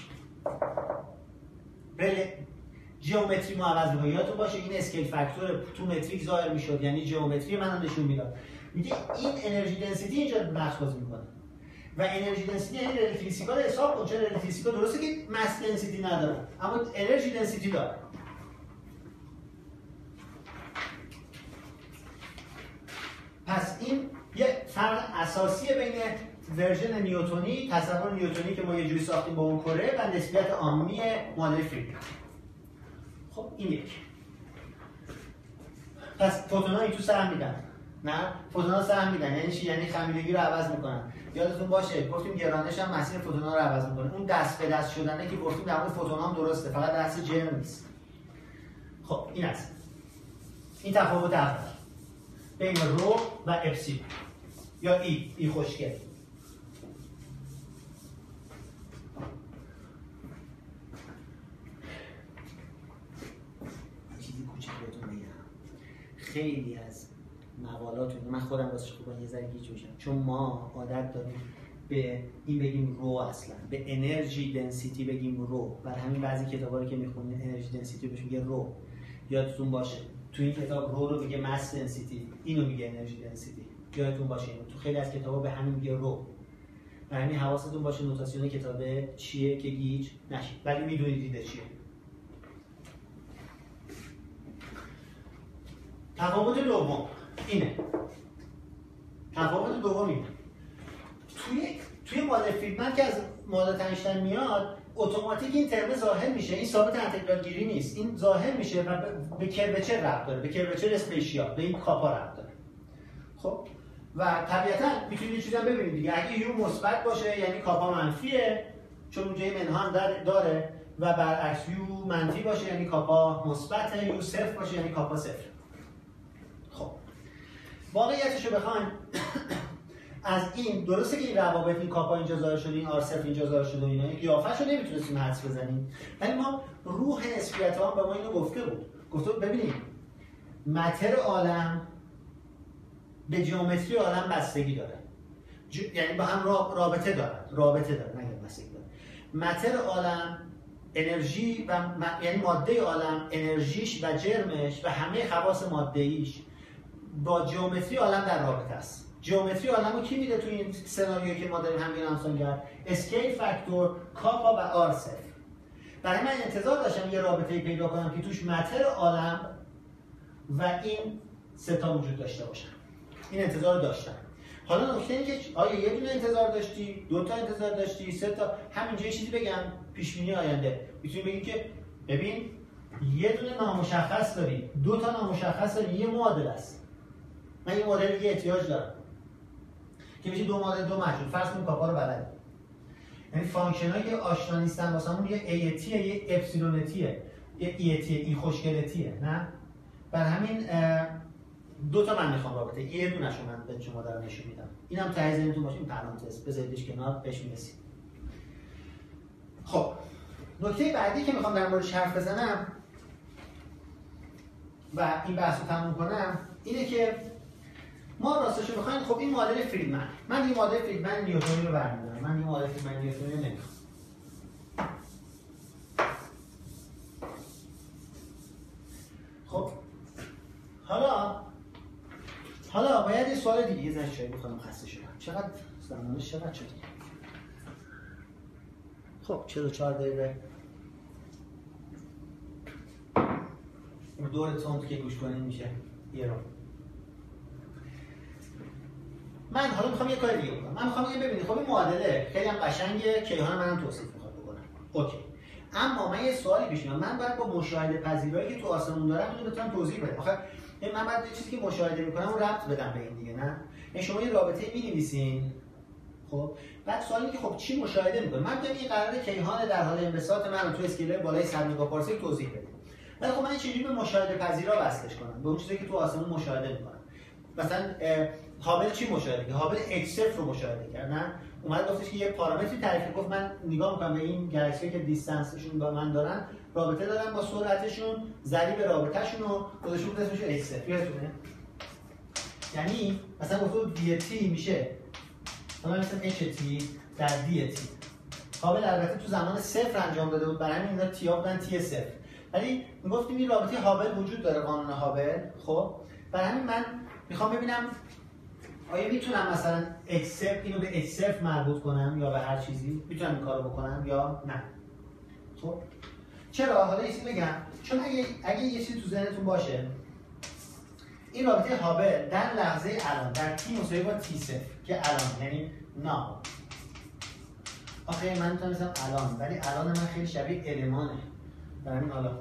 بله جیومتری ما عوض می‌کنه. یادتون باشه این اسکیل فاکتور تو متریک ظاهر می‌شد، یعنی جیومتری منم نشون میداد. میگه این انرژی دنسیتی اینجا نقش بازی می‌کنه و انرژی دنسیتی یعنی ریلیتیویستیکا رو حساب کن، چون ریلیتیویستیکا درسته که مس دنسیتی نداره اما انرژی دنسیتی داره. پس این یه فرق اساسیه بین ورژن نیوتونی، تصور نیوتونی که ما یه جوری ساختیم با اون کره و نسبیت عامی مدل فریدمن. خب این یک. پس فوتون‌ها این تو سهم میدن. نه، فوتون‌ها سهم میدن. یعنی چی؟ یعنی خمیدگی رو عوض میکنن. یادتون باشه گفتیم گرانش هم مسیر فوتون‌ها رو عوض میکنه. اون دست به دست شدنه که گفتیم در مورد فوتون‌ها هم درسته، فقط دست جرم نیست. خب این است. این تفاوت اول بین رو و اپسیلون یا ای ای خوشگل. چیزی کوچیک بهتون بگم، خیلی از مقالات من خودم واسه خوبا یه ذره گیج میشم، چون ما عادت داریم به این بگیم رو، اصلا به انرژی دنسیتی بگیم رو. برای همین بعضی کتابا رو که میخونید انرژی دنسیتی بهش میگه رو. یادتون باشه تو این کتاب رو رو میگه مس دنسیتی، اینو میگه انرژی دنسیتی. یادتون باشه اینو تو خیلی از کتابا به همین میگه رو. برای همین حواستون باشه نوتاسیون کتابه چیه که گیج نشید، ولی میدونید دیده چیه. تفاوت دوم اینه. تفاوت دوم اینه. توی توی مدل فریدمن که از مدل اینشتین میاد، اتوماتیک این ترم ظاهر میشه. این ثابت انتگرال گیری نیست، این ظاهر میشه و به کربچر ربط داره، به کربچر اسپیشیال، به این کاپا ربط داره. خب و طبیعتا میتونید یه چیزی هم ببینید دیگه، اگه یو مثبت باشه یعنی کاپا منفیه، چون اونجا یه منها هم داره، و برعکس یو منفی باشه یعنی کاپا مثبته، یو صفر باشه یعنی کاپا صفر. خب واقعیتش رو بخوایم از این درسته که این روابط، این کاپا اینجا ظاهر شده، این آر صفر اینجا ظاهر شده، اینا این قیافه‌شو نمیتونستیم حدس بزنیم، ولی ما روح نسبیت‌ها به ما اینو گفته بود. گفته بود ببینید متر عالم به جیومتری عالم بستگی داره، ج... یعنی با هم رابطه دارن، رابطه دارن نگم بستگی دارن. متر عالم انرژی و م... یعنی ماده عالم انرژیش و جرمش و همه خواص ماده‌ایش با جیومتری عالم در رابطه است. جیومتری عالمو کی میده تو این سناریویی که ما داریم همین همسانگر؟ اسکیل فاکتور، کاپا و آر صفر. برای من انتظار داشتم یه رابطه‌ای پیدا کنم که توش متر عالم و این سه تا وجود داشته باشن. این انتظار رو داشتم. حالا نکته اینه که آیا یه دونه انتظار داشتی، دو تا انتظار داشتی، سه تا؟ همینجا یه چیزی بگم پیش بینی آینده. میتونی بگی که ببین یه دونه نامشخص داری، دو تا نامشخص داری، یه معادل است. من یه مدل دیگه احتیاج دارم که میشه دو مدل دو مجهول. فرض کنیم کاپا رو بلدی، یعنی فانکشنایی که آشنا نیستن واسمون یه ای تی یه اپسیلون تیه، یه ای تی ای خوشگلتیه، نه؟ بر همین دو تا من میخوام رابطه، یه دونه‌شو من به شما دارم نشون میدم. اینم ته ذهنتون باشه، این پرانتز بذاریدش کنار، بهش میرسیم. خب نکته بعدی که میخوام در موردش حرف بزنم و این بحثو تموم کنم اینه که ما راستش رو بخوایم، خب این مدل فریدمن، من این مدل فریدمن نیوتنی رو برمی‌دارم، من این مدل فریدمن نیوتنی رو نمیخوام. خب حالا حالا باید یه سوال دیگه یه ذره شاید بخوام خسته شدم. چقدر زمانش چقدر شد؟ خب چهل و چهار دقیقه دور تند که گوش کنید میشه یه رو. من حالا میخوام یه کار دیگه بکنم. من میخوام یه ببینید خب این معادله خیلی هم قشنگه، کیهان منم توصیف میخوام بکنم. اوکی. اما من یه سوالی پیش میاد. من باید با مشاهده پذیرایی که تو آسمون دارم اینو بتونم توضیح بدم. آخه من باید یه چیزی که مشاهده میکنم اون ربط بدم به این دیگه، نه؟ یعنی شما یه رابطه می‌نویسین. خب بعد سوالی که خب چی مشاهده میکنه؟ من میگم این قراره کیهان در حال انبساط من رو تو اسکیل بالای صد مگاپارسک توضیح بدم. ولی خب من چجوری به مشاهده پذیرا وصلش کنم؟ به اون چیزی که تو آسمون مشاهده میکنم. مثلا هابل چی مشاهده کرد؟ هابل اکس صفر رو مشاهده کرد، نه؟ اومد گفتش که یه پارامتری تعریف گفت من نگاه میکنم به این گلکسی که دیستنسشون با من دارن رابطه دارن با سرعتشون، ضریب رابطه‌شون رو گذاشته بود اسمش اکس صفر. یادتونه؟ یعنی مثلا گفت دی تی میشه مثلا مثلا اچ تی در دی تی. هابل البته تو زمان صفر انجام داده بود، برای همین اینا تی ها بودن تی صفر. ولی میگفتیم این رابطه هابل وجود داره، قانون هابل. خب برای همین من میخوام ببینم آیا میتونم مثلا اکس صفر اینو به اچ صفر مربوط کنم یا به هر چیزی؟ میتونم این کارو بکنم یا نه؟ خب چرا؟ حالا یه چیزی بگم، چون اگه اگه یه چیزی تو ذهنتون باشه این رابطه هابل در لحظه الان در تی مساوی با تی صفر که الان یعنی نه. آخه من میتونم بگم الان، ولی الان من خیلی شبیه المانه. برای همین حالا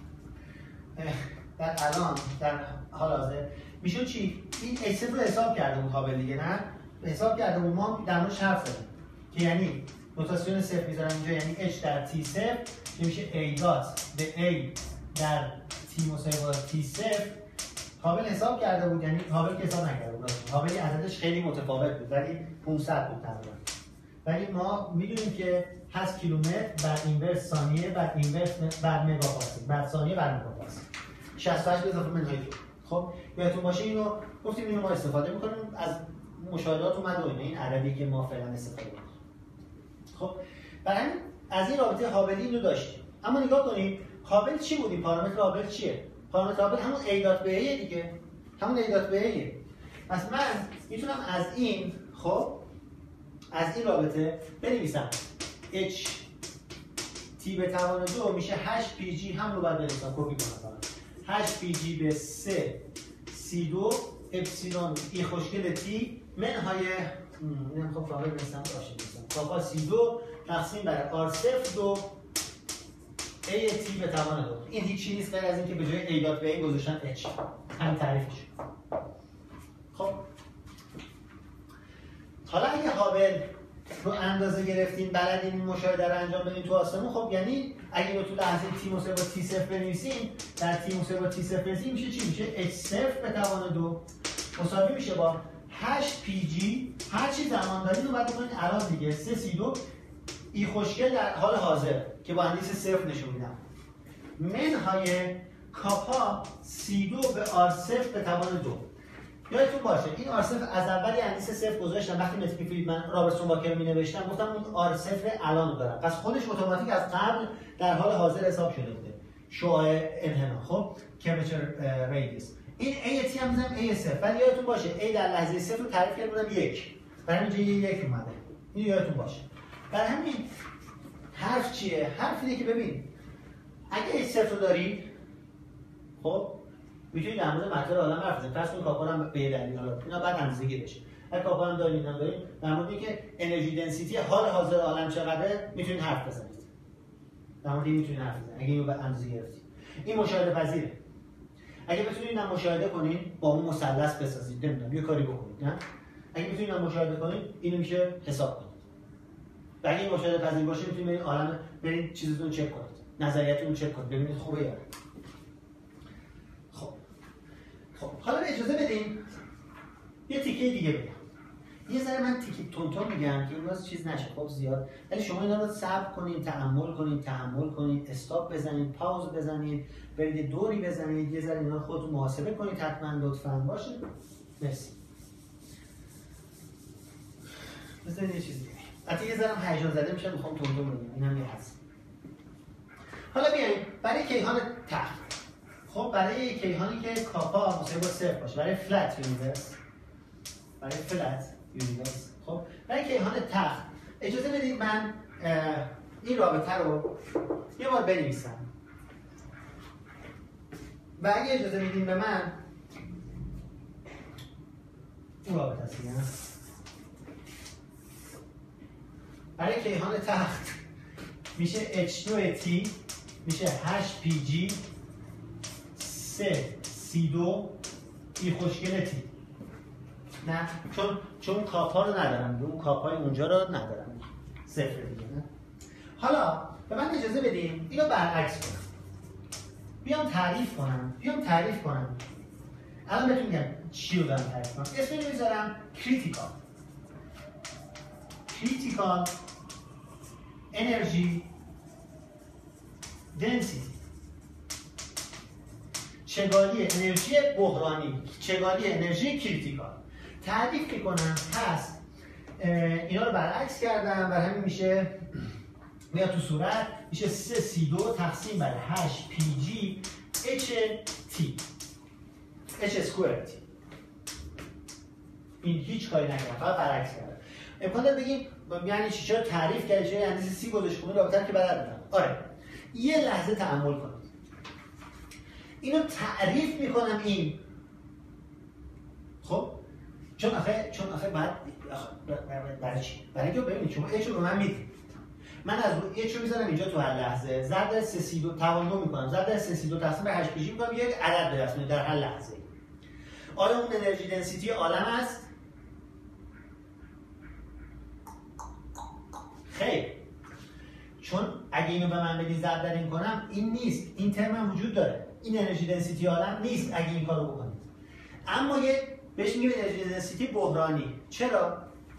در الان در حال حاضر میشه چی؟ این اچ صفر رو حساب کرده بود هابل دیگه، نه؟ حساب کرده بود، ما در موردش حرف زدیم که یعنی نوتاسیون صفر میذارم اینجا، یعنی h در تی صفر که میشه a دات به a در t مساوی با تی صفر. هابل حساب کرده بود، یعنی هابل که حساب نکرده بود، هابل عددش خیلی متفاوت بود ولی پانصد بود تقریبا. ولی ما میدونیم که هست کیلومتر بر اینورس ثانیه بر اینورس بر مگاپاسکال بر ثانیه بر مگاپاسکال شصت و هشت به اضافه منهای دو. خب یادتون باشه اینو گفتیم، اینو ما استفاده میکنیم از مشاهدات اومد و این عددی که ما فعلا استفاده میکنیم. خب برای از این رابطه هابلی اینو داشتیم. اما نگاه کنید هابل چی بود؟ این پارامتر هابل چیه؟ پارامتر هابل همون a دات به a دیگه، همون a دات به a. پس من میتونم از این خب از این رابطه بنویسم h t به توان دو میشه هشت پی جی، هم رو باید بنویسم کپی کنم هشت پی جی به سه سی دو اپسیلون ای خوشگل تی منهای اینم خب فاقه بنویسم باشه بنویسم کاپا سی دو تقسیم بر آر صفر دو ای تی به توان دو. این هیچی نیست غیر از اینکه به جای a دات به a گذاشتن h، همین تعریفش. خب حالا اگه هابل رو اندازه گرفتین بلدین این مشاهده رو انجام بدین تو آسمون، خب یعنی اگه رو تو لحظه تی مساوی با تی صفر بنویسین در تی مساوی با تی صفر بنویسین میشه چی؟ میشه اچ صفر به توان دو مساوی میشه با هشت پی جی، هر چی زمان دارین رو باید بکنین الان دیگه سه سی دو ای خوشگل در حال حاضر که با اندیس صفر نشون میدم منهای کاپا سی دو به آر صفر به توان دو. یادتون باشه این آر صفر از اولی اندیس صفر گذاشتم، وقتی متریک فریدمن رابرتسون واکر می نوشتم گفتم اون آر صفر الان رو دارم، پس خودش اتوماتیک از قبل در حال حاضر حساب شده بوده شعاع انحنا. خب کرویچر رادیوس این ای تی هم میذارم ای صفر، ولی یادتون باشه ای در لحظه صفر رو تعریف کرده بودم یک، برای اینجا یک اومده، این یادتون باشه. برای همین حرف چیه؟ حرف اینه که ببین اگه ای صفر رو دارید خب میتونید در مورد مقدار عالم حرف بزنید. فرض کنید کاپا هم به یه دلیل حالا اینا بعد اندازه‌گیری بشه. اگه کاپا هم دارید اینا دارید در مورد اینکه انرژی دنسیتی حال حاضر عالم چقدره میتونید حرف بزنید. در مورد این میتونید حرف بزنید اگه اینو به اندازه گرفتید. این مشاهده پذیره. اگه بتونید اینا مشاهده کنید با اون مثلث بسازید، نمیدونم یه کاری بکنید، نه؟ اگه بتونید اینا مشاهده کنید اینو میشه حساب کنید. و اگه این مشاهده پذیر باشه میتونید برید عالم برید چیزتون چک کنید. نظریاتتون رو چک کنید ببینید خوبه یا نه. خب حالا اجازه بدین یه تیکه دیگه بگم. یه ذره من تیکه تونتون میگم که این راست چیز نشه خب زیاد، ولی شما اینا رو صبر کنید، تأمل کنید، تحمل کنید، استاپ بزنید، پاوز بزنید، برید دوری بزنید، یه ذره اینا رو خودتون محاسبه کنید حتما لطفاً باشه. مرسی. بذارید یه چیز دیگه. البته یه ذره هیجان زده میشم میخوام تونتون بگم. اینم یه هست. حالا بیاین برای کیهان تخت. خب برای کیهانی که کاپا مساوی با صفر باشه، برای فلت یونیورس، برای فلت یونیورس، خب برای کیهان تخت اجازه بدید من این رابطه رو یه بار بنویسم و اگه اجازه میدین به من اون رابطه هستی نه؟ برای کیهان تخت میشه اچ دو تی میشه هشت پی جی سه سی دو ای خوشگل تی. نه چون چون کاپ ها رو ندارم، اون کاپ های اونجا رو ندارم، صفر دیگه. نه حالا به من اجازه بدین اینو برعکس کنم، بیام تعریف کنم بیام تعریف کنم الان بهتون میگم چی رو دارم تعریف کنم. اسم رو میذارم کریتیکال کریتیکال انرژی دنسیتی، چگالی انرژی بحرانی، چگالی انرژی کریتیکال. تعریف میکنم پس اینا رو برعکس کردم و همین میشه میاد تو صورت میشه سه سی دو تقسیم بر هشت پی جی اچ تی اچ اسکوئر تی. این هیچ کاری نکردم، فقط برعکس کردم. امکان داره بگیم یعنی چی؟ چرا تعریف کردی؟ چرا اندازه سی گذاشت خونه رابطه که بلد بودم. آره یه لحظه تأمل کنید. اینو تعریف میکنم این خب چون آخه چون آخه بعد برای چی؟ برای اینکه ببینید شما اچ رو به من میدید، من از اون اچ رو میذارم اینجا تو هر لحظه ضرب در سه سی دو توان دو میکنم، ضرب در سه سی دو تقسیم بر هشت پی جی میکنم، یک عدد برسونید در هر لحظه. آیا اون انرژی دنسیتی عالم است؟ خیر، چون اگه اینو به من بدین ضرب در این کنم این نیست، این ترم وجود داره، این انرژی دنسیتی عالم نیست اگه این کارو بکنید. اما یه بهش میگیم انرژی دنسیتی بحرانی. چرا؟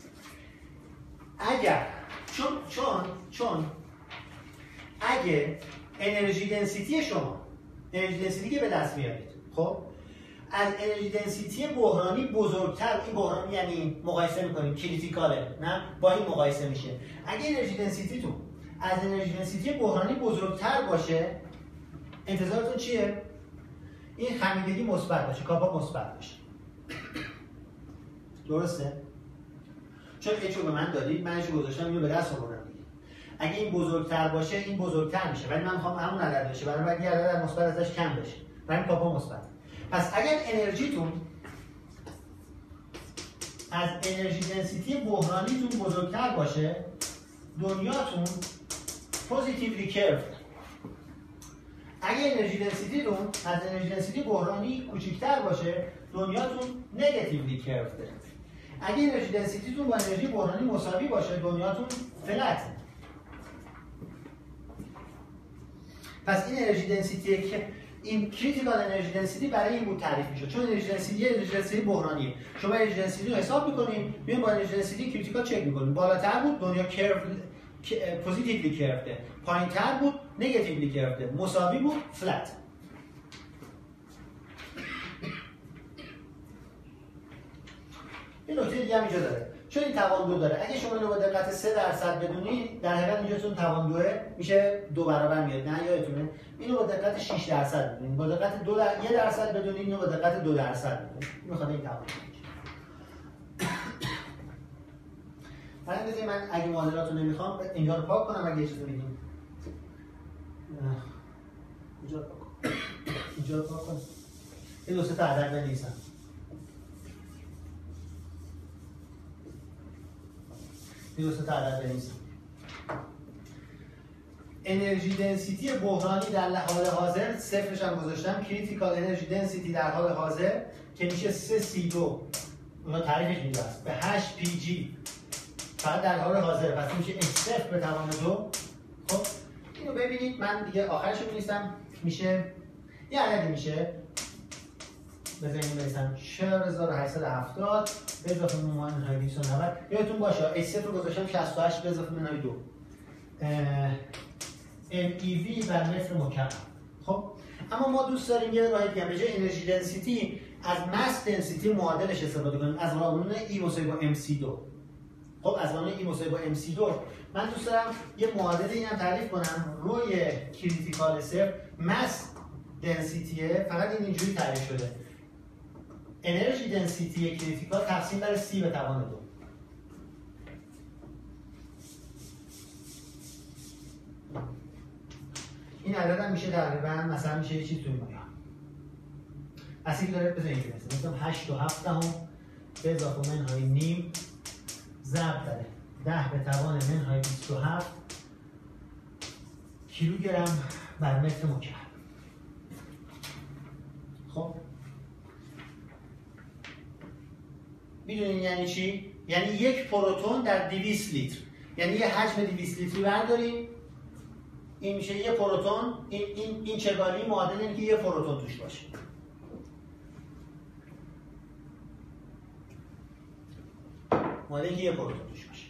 اگر چون چون چون اگه انرژی دنسیتی شما انرژی دنسیتی که به دست میارید خب از انرژی دنسیتی بحرانی بزرگتر، این بحرانی یعنی مقایسه میکنیم کریتیکاله نه با این مقایسه میشه، اگه انرژی دنسیتیتون از انرژی دنسیتی بحرانی بزرگتر باشه انتظارتون چیه؟ این خمیدگی مثبت باشه، کاپا مثبت باشه. درسته؟ چون اچ رو به من دادید، من اچ رو گذاشتم اینو به دست آوردم دیگه. اگه این بزرگتر باشه این بزرگتر میشه، ولی من میخوام همون عدد بشه، برای بعد یه عدد مثبت ازش کم بشه، برای کاپا مثبت. پس اگر انرژیتون از انرژی دنسیتی بحرانیتون بزرگتر باشه دنیاتون پوزیتیولی کرو. اگه انرژی دنسیتیتون از انرژی دنسیتی بحرانی کوچکتر باشه دنیاتون نگاتیولی کرو. اگه انرژی دنسیتیتون با انرژی بحرانی مساوی باشه دنیاتون فلت. پس این انرژی دنسیتی که این کریتیکال انرژی دنسیتی برای این بود تعریف میشه، چون انرژی دنسیتی یه انرژی دنسیتی بحرانیه. شما انرژی دنسیتی رو حساب میکنین، میون با انرژی دنسیتی کریتیکال چک میکنین، بالاتر بود دنیا کرو پوزیتیولی کرفته، پایینتر بود نگاتیولی کرفته، مساوی بود فلت. این نکته دیگه هم اینجا داره، چون این توان دو داره، اگه شما اینو با دقت سه درصد بدونید در حقیقت اینجاتون توان دوه میشه دو برابر میاد، نه یادتونه؟ اینو با دقت شش درصد بدونید، با دقت دو در... یک درصد بدونید، اینو با دقت دو درصد بدونید. این میخواد این توان برای من اگه معادلاتو نمیخوام اینجا رو پاک کنم اگه اجازه بدین. اینجا رو پاک کنم. اینجا رو پاک کنم. این دو سه تا عدد بنویسم. این دو سه تا عدد بنویسم. انرژی دنسیتی بحرانی در حال حاضر صفرش هم گذاشتم، کریتیکال انرژی دنسیتی در حال حاضر که میشه سه سی دو. اونا تعریفش اینجاست. به هشت پی جی فقط در حال حاضر، پس میشه اچ صفر به توان دو. خب اینو ببینید، من دیگه آخرش رو می‌نویسم، میشه یه عددی میشه بذارید بنویسم چهار هزار و هشتصد و هفتاد به اضافه منهای دویست و نود. یادتون باشه اچ صفر رو گذاشتم شصت و هشت به اضافه منهای دو ام ای وی بر متر مکعب. خب اما ما دوست داریم یه راه دیگه، به جای انرژی دنسیتی از ماس دنسیتی معادلش استفاده کنیم، از قانون ای مساوی با ام سی دو. خب از قانون ای مساوی با ام سی دو من دوست دارم یه معادله اینم تعریف کنم روی کریتیکال صفر. ماس دنسیتیه، فقط این اینجوری تعریف شده، انرژی دنسیتی کریتیکال تقسیم بر سی به توان دو. این عدد هم میشه تقریبا مثلا میشه یه چیز توی مایه اصلی که داره بزنید که مثلا مثلا هشت و هفت هم به اضافه منهای نیم ضرب داره ده به توان منهای بیست و هفت کیلوگرم بر متر مکعب. خب میدونین یعنی چی؟ یعنی یک پروتون در دویست لیتر، یعنی یه حجم دویست لیتری برداریم، این میشه یه پروتون، این این این چگالی معادل اینه که یه پروتون توش باشه. معادل اینه که یه پروتون توش باشه.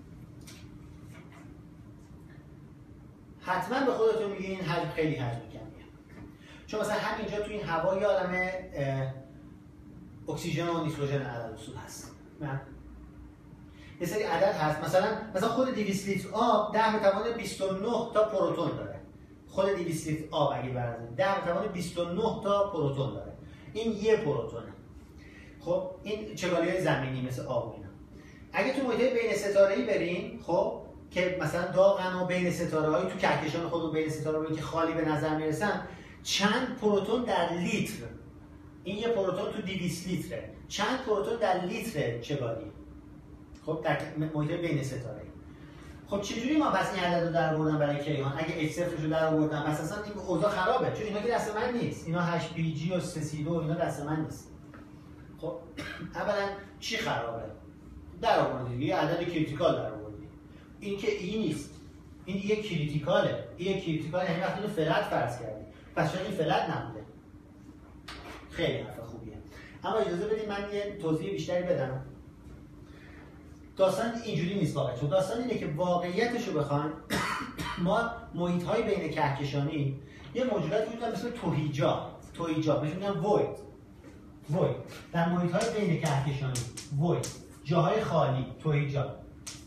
حتما به خودتون میگه این حجم خیلی حجم کمیه. چون مثلا همینجا تو این هوا یه عالمه اکسیژن و نیتروژن عدد اصول هست. نه. یه سری عدد هست، مثلا مثلا خود دویست لیتر آب ده به توان بیست و نه تا پروتون داره. خود دویست لیتر آب اگه برداریم ده به توان بیست و نه تا پروتون داره. این یه پروتونه. خب این چگالی‌های زمینی مثل آب اینا. اگه تو محیط بین ستاره‌ای بریم، خب که مثلا داغن و بین ستاره‌های تو کهکشان خودمون بین ستاره‌هایی که خالی به نظر میرسن، چند پروتون در لیتر، این یه پروتون تو دویست لیتره، چند پروتون در لیتر چگالی. خب در محیط بین ستاره‌ای. خب چجوری ما پس این عدد رو در آوردن برای کیهان؟ اگه اچ صفر رو در آوردن، پس اصلا این اوضاع خرابه، چون اینا که دست من نیست. اینا هشت پی جی و سه سی دو اینا دست من نیست. خب اولا چی خرابه؟ در آوردید یه عدد کریتیکال در آوردید. این که این نیست. این یه کریتیکاله. این یه کریتیکال یعنی وقتی اینو فلت فرض کردید. پس چرا این فلت نبوده؟ خیلی حرف خوبیه. اما اجازه بدید من یه توضیح بیشتری بدم. داستان اینجوری نیست واقعا. چون داستان اینه که واقعیتش رو بخوایم ما محیط‌های بین کهکشانی یه موجوداتی وجود داره مثل توهیجا، توهیجا بهش میگن وید. وید. در محیط‌های بین کهکشانی وید، جاهای خالی، توهیجا.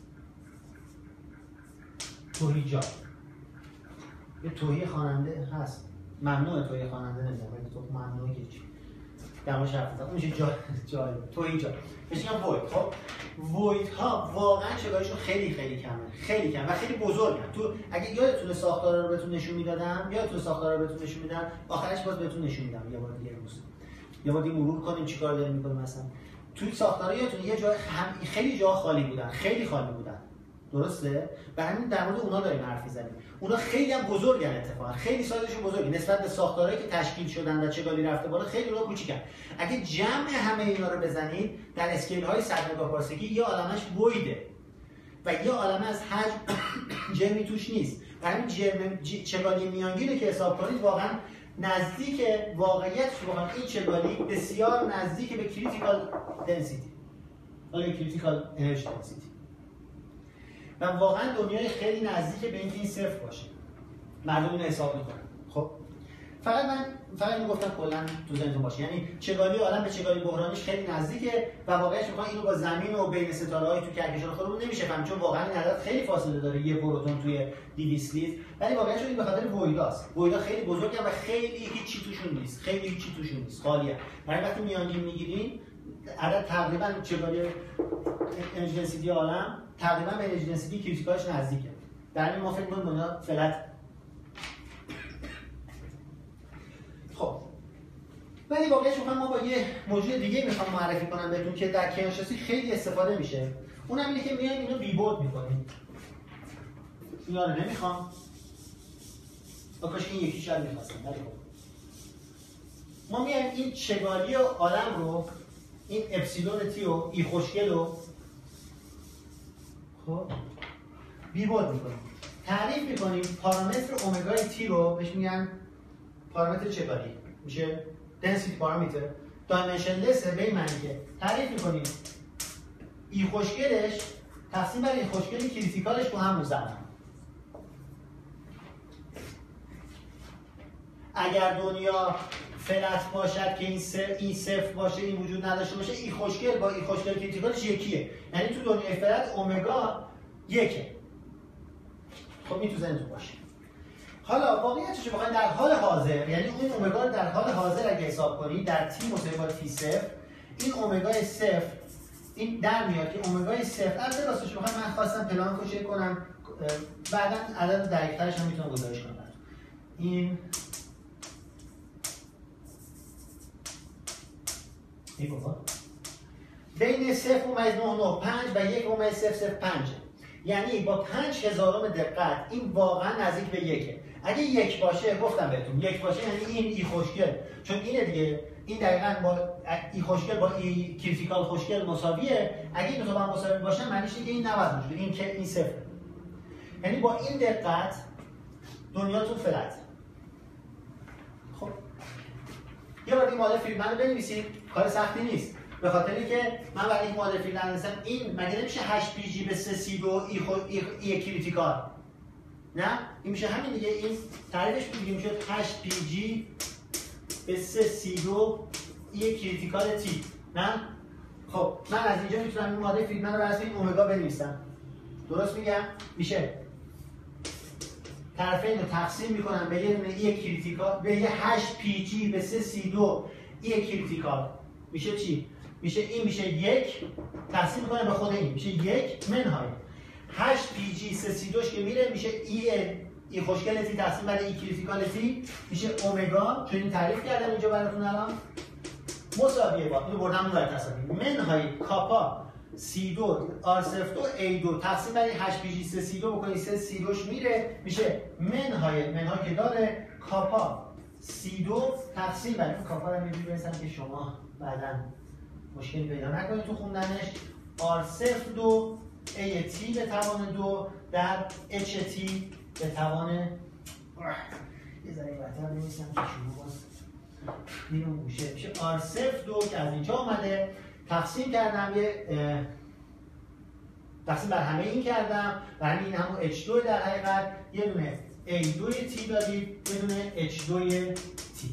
توهیجا. یه توهی خواننده هست. ممنوعه توهی خواننده نمیدونم ولی تو ممنوعه که چی؟ دماش حرف بزنم. اون میشه جا جای توهیجا. بهش میگن وید. خب وید ها واقعا چگاهشون خیلی خیلی کمه، خیلی کم و خیلی بزرگن. تو اگه یادتونه ساختارا رو بهتون نشون میدادم، یادتون ساختارا رو بهتون نشون میدم، آخرش باز بهتون نشون میدم یه بار دیگه امروز. یه بار دیگه مرور کنیم چیکار داریم میکنیم. مثلا توی ساختارا یادتونه یه جای هم... خیلی جا خالی بودن، خیلی خالی بودن. درسته؟ و همین در مورد اونا داریم حرف میزنیم. اونا خیلی هم بزرگن اتفاقا، خیلی سایزشون بزرگه نسبت به ساختارهایی که تشکیل شدن و چگالی رفته بالا، خیلی اونا کوچیکن. اگه جمع همه اینا رو بزنید در اسکیل های صد مگاپاسکال یه عالمش ویده و یه عالمه از حجم جرمی توش نیست. و همین جرم چگالی میانگین که حساب کنید واقعا نزدیک واقعیتش، واقعا این چگالی بسیار نزدیک به کریتیکال دنسیتی. حالا کریتیکال انرژی دنسیتی. و واقعا دنیای خیلی نزدیک به اینکه این صفر باشه. مردم اینو حساب میکنن. خب فقط من فقط میگفتم کلا تو ذهنتون باشه، یعنی چگالی عالم به چگالی بحرانیش خیلی نزدیکه و واقعیتش میخوام اینو با زمین و بین ستاره‌های تو کهکشان خودمون نمیشه فهمید، چون واقعا این عدد خیلی فاصله داره یه پروتون توی دویست لیتر، ولی واقعیتش این به خاطر ویداست. ویدا خیلی بزرگن و خیلی هیچی توشون نیست، خیلی هیچی توشون نیست، خالیه. برای وقتی میانگین میگیرین عدد تقریبا چگالی انرژی دنسیتی عالم تقریبا به انرژی دنسیتی کریتیکالش نزدیکه. در همین ما فکر می‌کنیم اونا فلت. خب ولی واقعیتش می‌خوام ما با یه موضوع دیگه می‌خوام معرفی کنم بهتون که در کیهانشناسی خیلی استفاده میشه. اونم اینه که میایم اینو بیبورد می‌کنیم. اینا رو نمی‌خوام. کاش این یکی شاید می‌خواستم ولی خب ما میایم این چگالی عالم رو، این اپسیلون تی و ای خوشگل رو خب بیبورد میکنیم، تعریف میکنیم پارامتر اومگای تی رو بهش میگن پارامتر چگالی، میشه دنسیتی پارامتر، دایمنشنلس به این معنی که تعریف میکنیم ای خوشگلش تقسیم بر ای خوشگل کریتیکالش با همون زمان. اگر دنیا فلت باشد که این صفر این صفر باشه، این وجود نداشته باشه، ای خوشگل با ای خوشگل کریتیکالش یکیه، یعنی تو دنیای فلت اومگا یکه. خب این تو ذهنتون باشه. حالا واقعیتش رو بخواید در حال حاضر، یعنی اون اومگا رو در حال حاضر اگه حساب کنید در تی مساوی با تی صفر، این اومگای صفر این در میاد که اومگای صفر، البته راستش بخوام من خواستم پلان کوشش کنم بعداً عدد دقیق‌ترش هم میتونم گزارش کنم. این ای بابا بین صفر و نه نه پنج و یک و صفر صفر پنج، یعنی با پنج هزارم دقت این واقعا نزدیک به یکه. اگه یک باشه گفتم بهتون یک باشه یعنی این ای خوشگل، چون اینه دیگه، این دقیقاً با ای خوشگل با ای کریتیکال خوشگل مساویه. اگه این دو تا با هم مساوی باشن معنیش دیگه این نباید وجود، این که این صفر. یعنی با این دقت دنیاتون فلت. خب یه بار این مدل فریدمن رو بنویسید، کار سختی نیست. به خاطری که من برای این مدل فریدمن نوشتم این مگه نمیشه هشت پی جی به سه سی دو ای خو ای, ای کریتیکال؟ نه این میشه همین دیگه، این تعریفش دیگه میشه هشت پی جی به سه سی دو ای کریتیکال تی. نه خب من از اینجا میتونم این مدل فریدمن رو برای این اومگا بنویسم. درست میگم؟ میشه طرفین رو تقسیم میکنم به یه دونه ای کریتیکال به یه هشت پی جی به سه سی دو ای کریتیکال. میشه چی؟ میشه این میشه یک تقسیم میکنم به خود این میشه یک منهای هشت پی جی سه سی دوش که میره میشه ای ای خوشگل تی تقسیم بر ای کریتیکال تی میشه اومگا، چون این تعریف کردم اینجا براتون الان مساویه با اینو بردم اون ور تصاویر منهای کاپا سی دو آر صفر دو ای دو تقسیم بر هشت پی جی سه سی دو بکنید سه سی دوش میره میشه منهای منهای که داره کاپا سی دو تقسیم بر این کاپا رو میگیم برسم که شما بعداً مشکلی پیدا نکنید تو خوندنش. آر صفر دو ای تی به توان دو در اچ تی به توان یه ذره بهتر بنویسم که شما باز اینو گوشه میشه آر صفر دو که از اینجا اومده تقسیم کردم یه تقسیم بر همه این کردم و همین این همون اچ دو در حقیقت یه دونه ای دو تی دارید یه دونه اچ دو تی.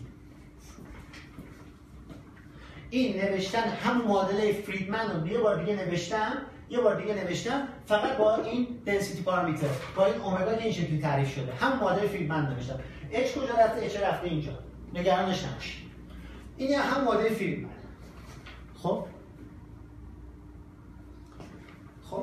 این نوشتن هم معادله فریدمن رو یه بار دیگه نوشتم یه بار دیگه نوشتم فقط با این دنسیتی پارامتر با این اومگا که این شکلی تعریف شده هم معادله فریدمن نوشتم. اچ کجا رفته؟ اچ رفته اینجا، نگرانش نباشید. این هم معادله فریدمن. خب خب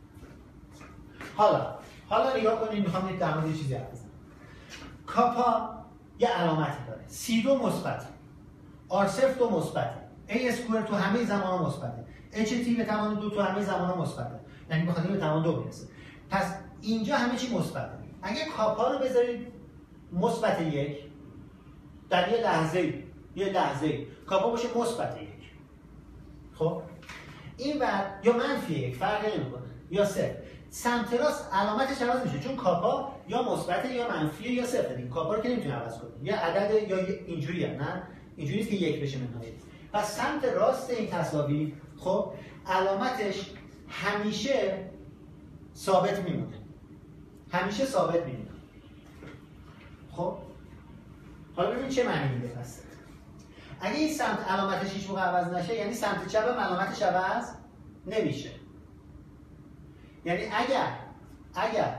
حالا حالا نگاه کنید، میخوام یک در مورد یه چیزی حرف بزنم. کاپا یه علامتی داره، سی دو مثبت، آر صفر دو مثبت، ای اسکوئر تو همه زمان‌ها مثبته، اچ تی به توان دو تو همه زمان‌ها مثبته، یعنی بخاطر به توان دو میرسه. پس اینجا همه چی مثبته. اگه کاپا رو بذارید مثبت یک در یه لحظه یه لحظه کاپا باشه مثبت یک، خب این بعد یا منفی یک فرقی نمیکنه یا صفر، سمت راست علامتش عوض میشه چون کاپا یا مثبت یا منفی یا صفر دیگه. کاپا رو که نمیتونه عوض کنه، یا عدد یا اینجوریه، نه اینجوری نیست که یک بشه منهای. پس سمت راست این تصاویر خب علامتش همیشه ثابت میمونه، همیشه ثابت میمونه. خب حالا ببین چه معنی میده. پس اگه این سمت علامتش هیچ موقع عوض نشه یعنی سمت چپ هم علامتش عوض نمیشه. یعنی اگر اگر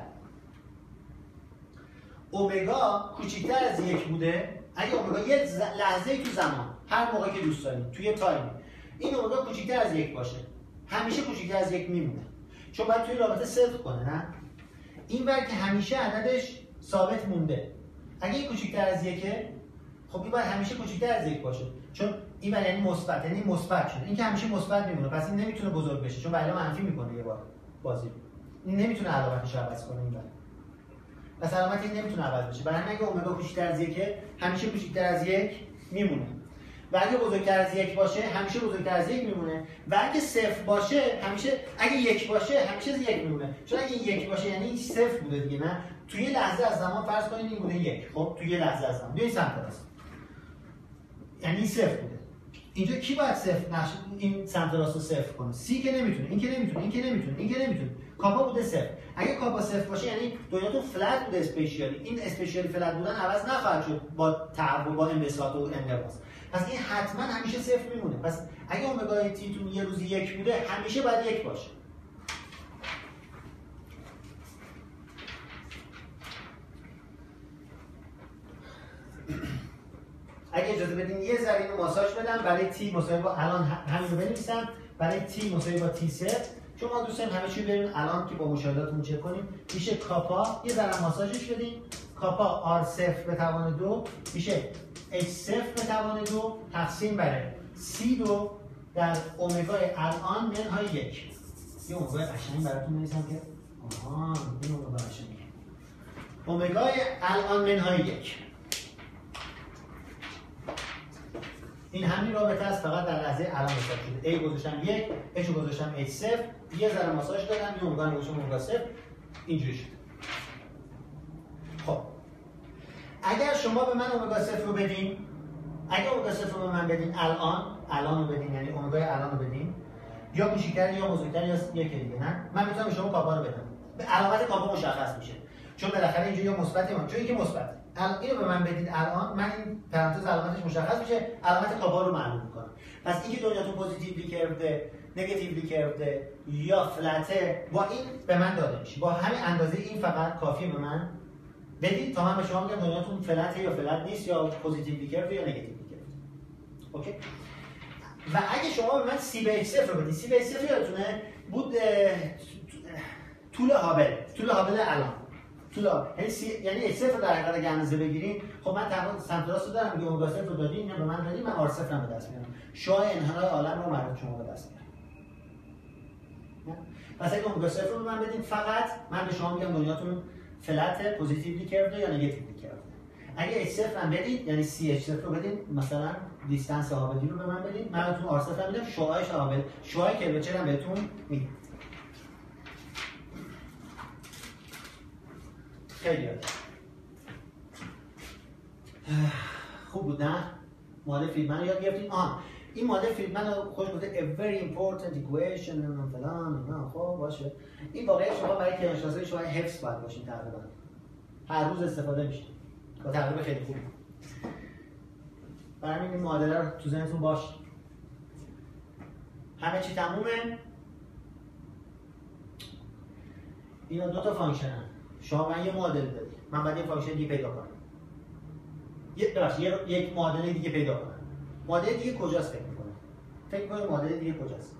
اومگا کوچکتر از یک بوده، اگه اومگا یه لحظه تو زمان هر موقع که دوست دارید توی تایم این اومگا کوچکتر از یک باشه همیشه کوچکتر از یک میمونه، چون باید توی رابطه صفر کنه. نه این ور که همیشه عددش ثابت مونده، اگه این کوچکتر از یکه خب این باید همیشه کوچکتر از یک باشه، چون این ور یعنی مثبت، یعنی مثبت شده، این که همیشه مثبت میمونه. پس این نمیتونه بزرگ بشه چون بالا منفی میکنه یه بار بازی، این نمیتونه علامتش عوض کنه. این ور پس علامت این نمیتونه عوض بشه، برای همین اگه اومگا کوچکتر از یکه همیشه کوچکتر از یک میمونه و اگه بزرگتر از یک باشه همیشه بزرگتر از یک میمونه و اگه صفر باشه همیشه اگه یک باشه همیشه یک میمونه، چون اگه یک باشه یعنی این صفر بوده دیگه. نه توی یه لحظه از زمان فرض کنید این بوده یک، خب توی یه لحظه از زمان بیاین سمت راست یعنی این صفر بوده. اینجا کی باید صفر نقش این سمت راست رو صفر کنه؟ سی که نمیتونه، این که نمیتونه، این که نمیتونه، این که نمیتونه. کاپا بوده صفر. اگه کاپا صفر باشه یعنی دنیاتون فلت بوده اسپیشیالی. این اسپیشیالی فلت بودن عوض نخواهد شد با تحول با انبساط و انقباض. پس این حتما همیشه صفر میمونه. پس اگه اومگا تی تون یه روزی یک بوده همیشه باید یک باشه. اگه اجازه بدین یه ذره اینو ماساژ بدم برای تی مساوی با الان همین رو بنویسم برای تی مساوی با تی صفر، چون ما دوست داریم همه چی بریم الان که با مشاهداتمون چک کنیم. میشه کاپا یه ذره ماساژش بدیم کاپا آر صفر به توان دو میشه اچ صفر به توان دو تقسیم بر سی دو در اومگای الان منهای یک. یه اومگای قشنگ براتون می‌نویسم که آها این اومگا قشنگه. اومگای الان منهای یک. این همین رابطه است، فقط در لحظه الان حساب شده. A گذاشتم یک، H گذاشتم H صفر، یه ذره ماساژ دادم، یه اومگا گذاشتم اومگا صفر، اینجوری شد. خب اگر شما به من اومگا صفر رو بدین، اگر اومگا صفر رو به من بدین الان، الان رو بدین یعنی اومگای الان رو بدین، یا کوچیک‌تر یا بزرگتر یا یکی دیگه، نه من میتونم به شما کاپا رو بدم. به علامت کاپا مشخص میشه. چون بالاخره اینجا یا مثبت یا چون اینکه مثبت. الان اینو به من بدید الان، من این پرانتز علامتش مشخص میشه، علامت کاپا رو معلوم میکنم. پس اینکه دنیاتون پوزیتیولی کرده، نگاتیولی کرده یا فلته، با این به من داده میشه. با همین اندازه این فقط کافیه به من بدید تا من به شما میگم دنیاتون فلته یا فلت نیست یا پوزیتیولی کرده یا نگاتیولی کرده. اوکی؟ و اگه شما به من سی به اچ صفر رو بدید، سی به اچ صفر یادتونه بود طول هابل، طول هابل الان. طول یعنی سی یعنی اچ صفر در حقیقت اگه اندازه بگیریم، خب من تمام سمت راست رو دارم که اومگا صفر رو دادین یا به من دادین، من آر صفر هم به دست میارم. شعاع انحنای عالم رو مربوط شما به دست میارم. پس اگه اومگا صفر رو به من بدین، فقط من به شما میگم دنیاتون فلت، پوزیتیولی کرده یا نگاتیولی کرده. اگه اچ صفر هم بدید یعنی سی اچ صفر رو بدین، مثلا دیستنس هابلی رو به من بدین، من بهتون آر صفر هم میدم، شعاعش هابل، شعاع کلوچر هم بهتون میدم. خیلی عالی. خوب بود نه؟ مدل فریدمن رو یاد گرفتیم. آها این مدل فریدمن رو خوش گفته a very important equation نه فلان نه. خب باشه. این واقعا شما برای کرمشناسی شما حفظ باید باشین تقریبا. هر روز استفاده میشه. با تقریبا خیلی خوب. برای این معادله رو تو ذهنتون باشه. همه چی تمومه. اینا دو تا فانکشن هست. شما من یه معادله دادید. من باید یه فانکشن دیگه پیدا کنم. یه ببخشید یک معادله دیگه پیدا کنم. معادله دیگه کجاست فکر می‌کنم؟ فکر می‌کنم معادله دیگه کجاست؟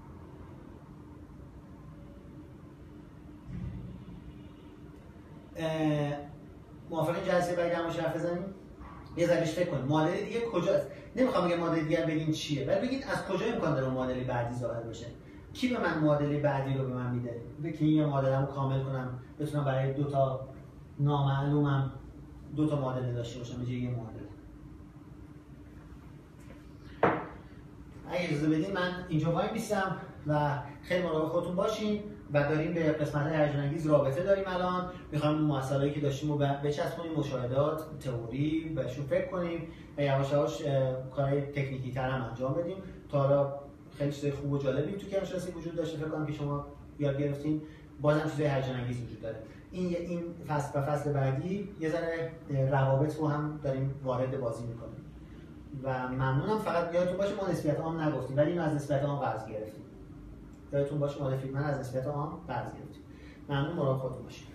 موافقین جلسه بعدی هم حرف بزنیم؟ یه ذره فکر کنید. معادله دیگه کجاست؟ نمی‌خوام بگم معادله دیگه بگین چیه، ولی بگید از کجا امکان داره معادله بعدی ظاهر بشه. کی به من معادله بعدی رو به من میده؟ بگید یه معادله‌مو کامل کنم، بتونم برای دو تا نامعلومم دو تا معادله داشته باشم به جای یه معادله. اگه اجازه بدین من اینجا وای میستم و خیلی مراقب خودتون باشین و داریم به قسمت هیجان انگیز رابطه داریم الان. میخوایم مسائلی که داشتیم رو بچسبونیم، مشاهدات، تئوری بهشون فکر کنیم و یواش یواش کارهای تکنیکی تر هم انجام بدیم. تا حالا خیلی چیزای خوب و جالبی تو کرمشناسی وجود داشته، فکر کنم که شما یاد گرفتین. بازم چیزای هیجان انگیز وجود داره. این این فصل و فصل بعدی یه ذره روابط رو هم داریم وارد بازی میکنیم و ممنونم. فقط یادتون باشه ما نسبیت عام نگفتیم ولی اینو از نسبیت عام قرض گرفتیم. یادتون باشه مال فریدمن از نسبیت عام قرض گرفتیم. ممنون، مراقب خودتون باشید.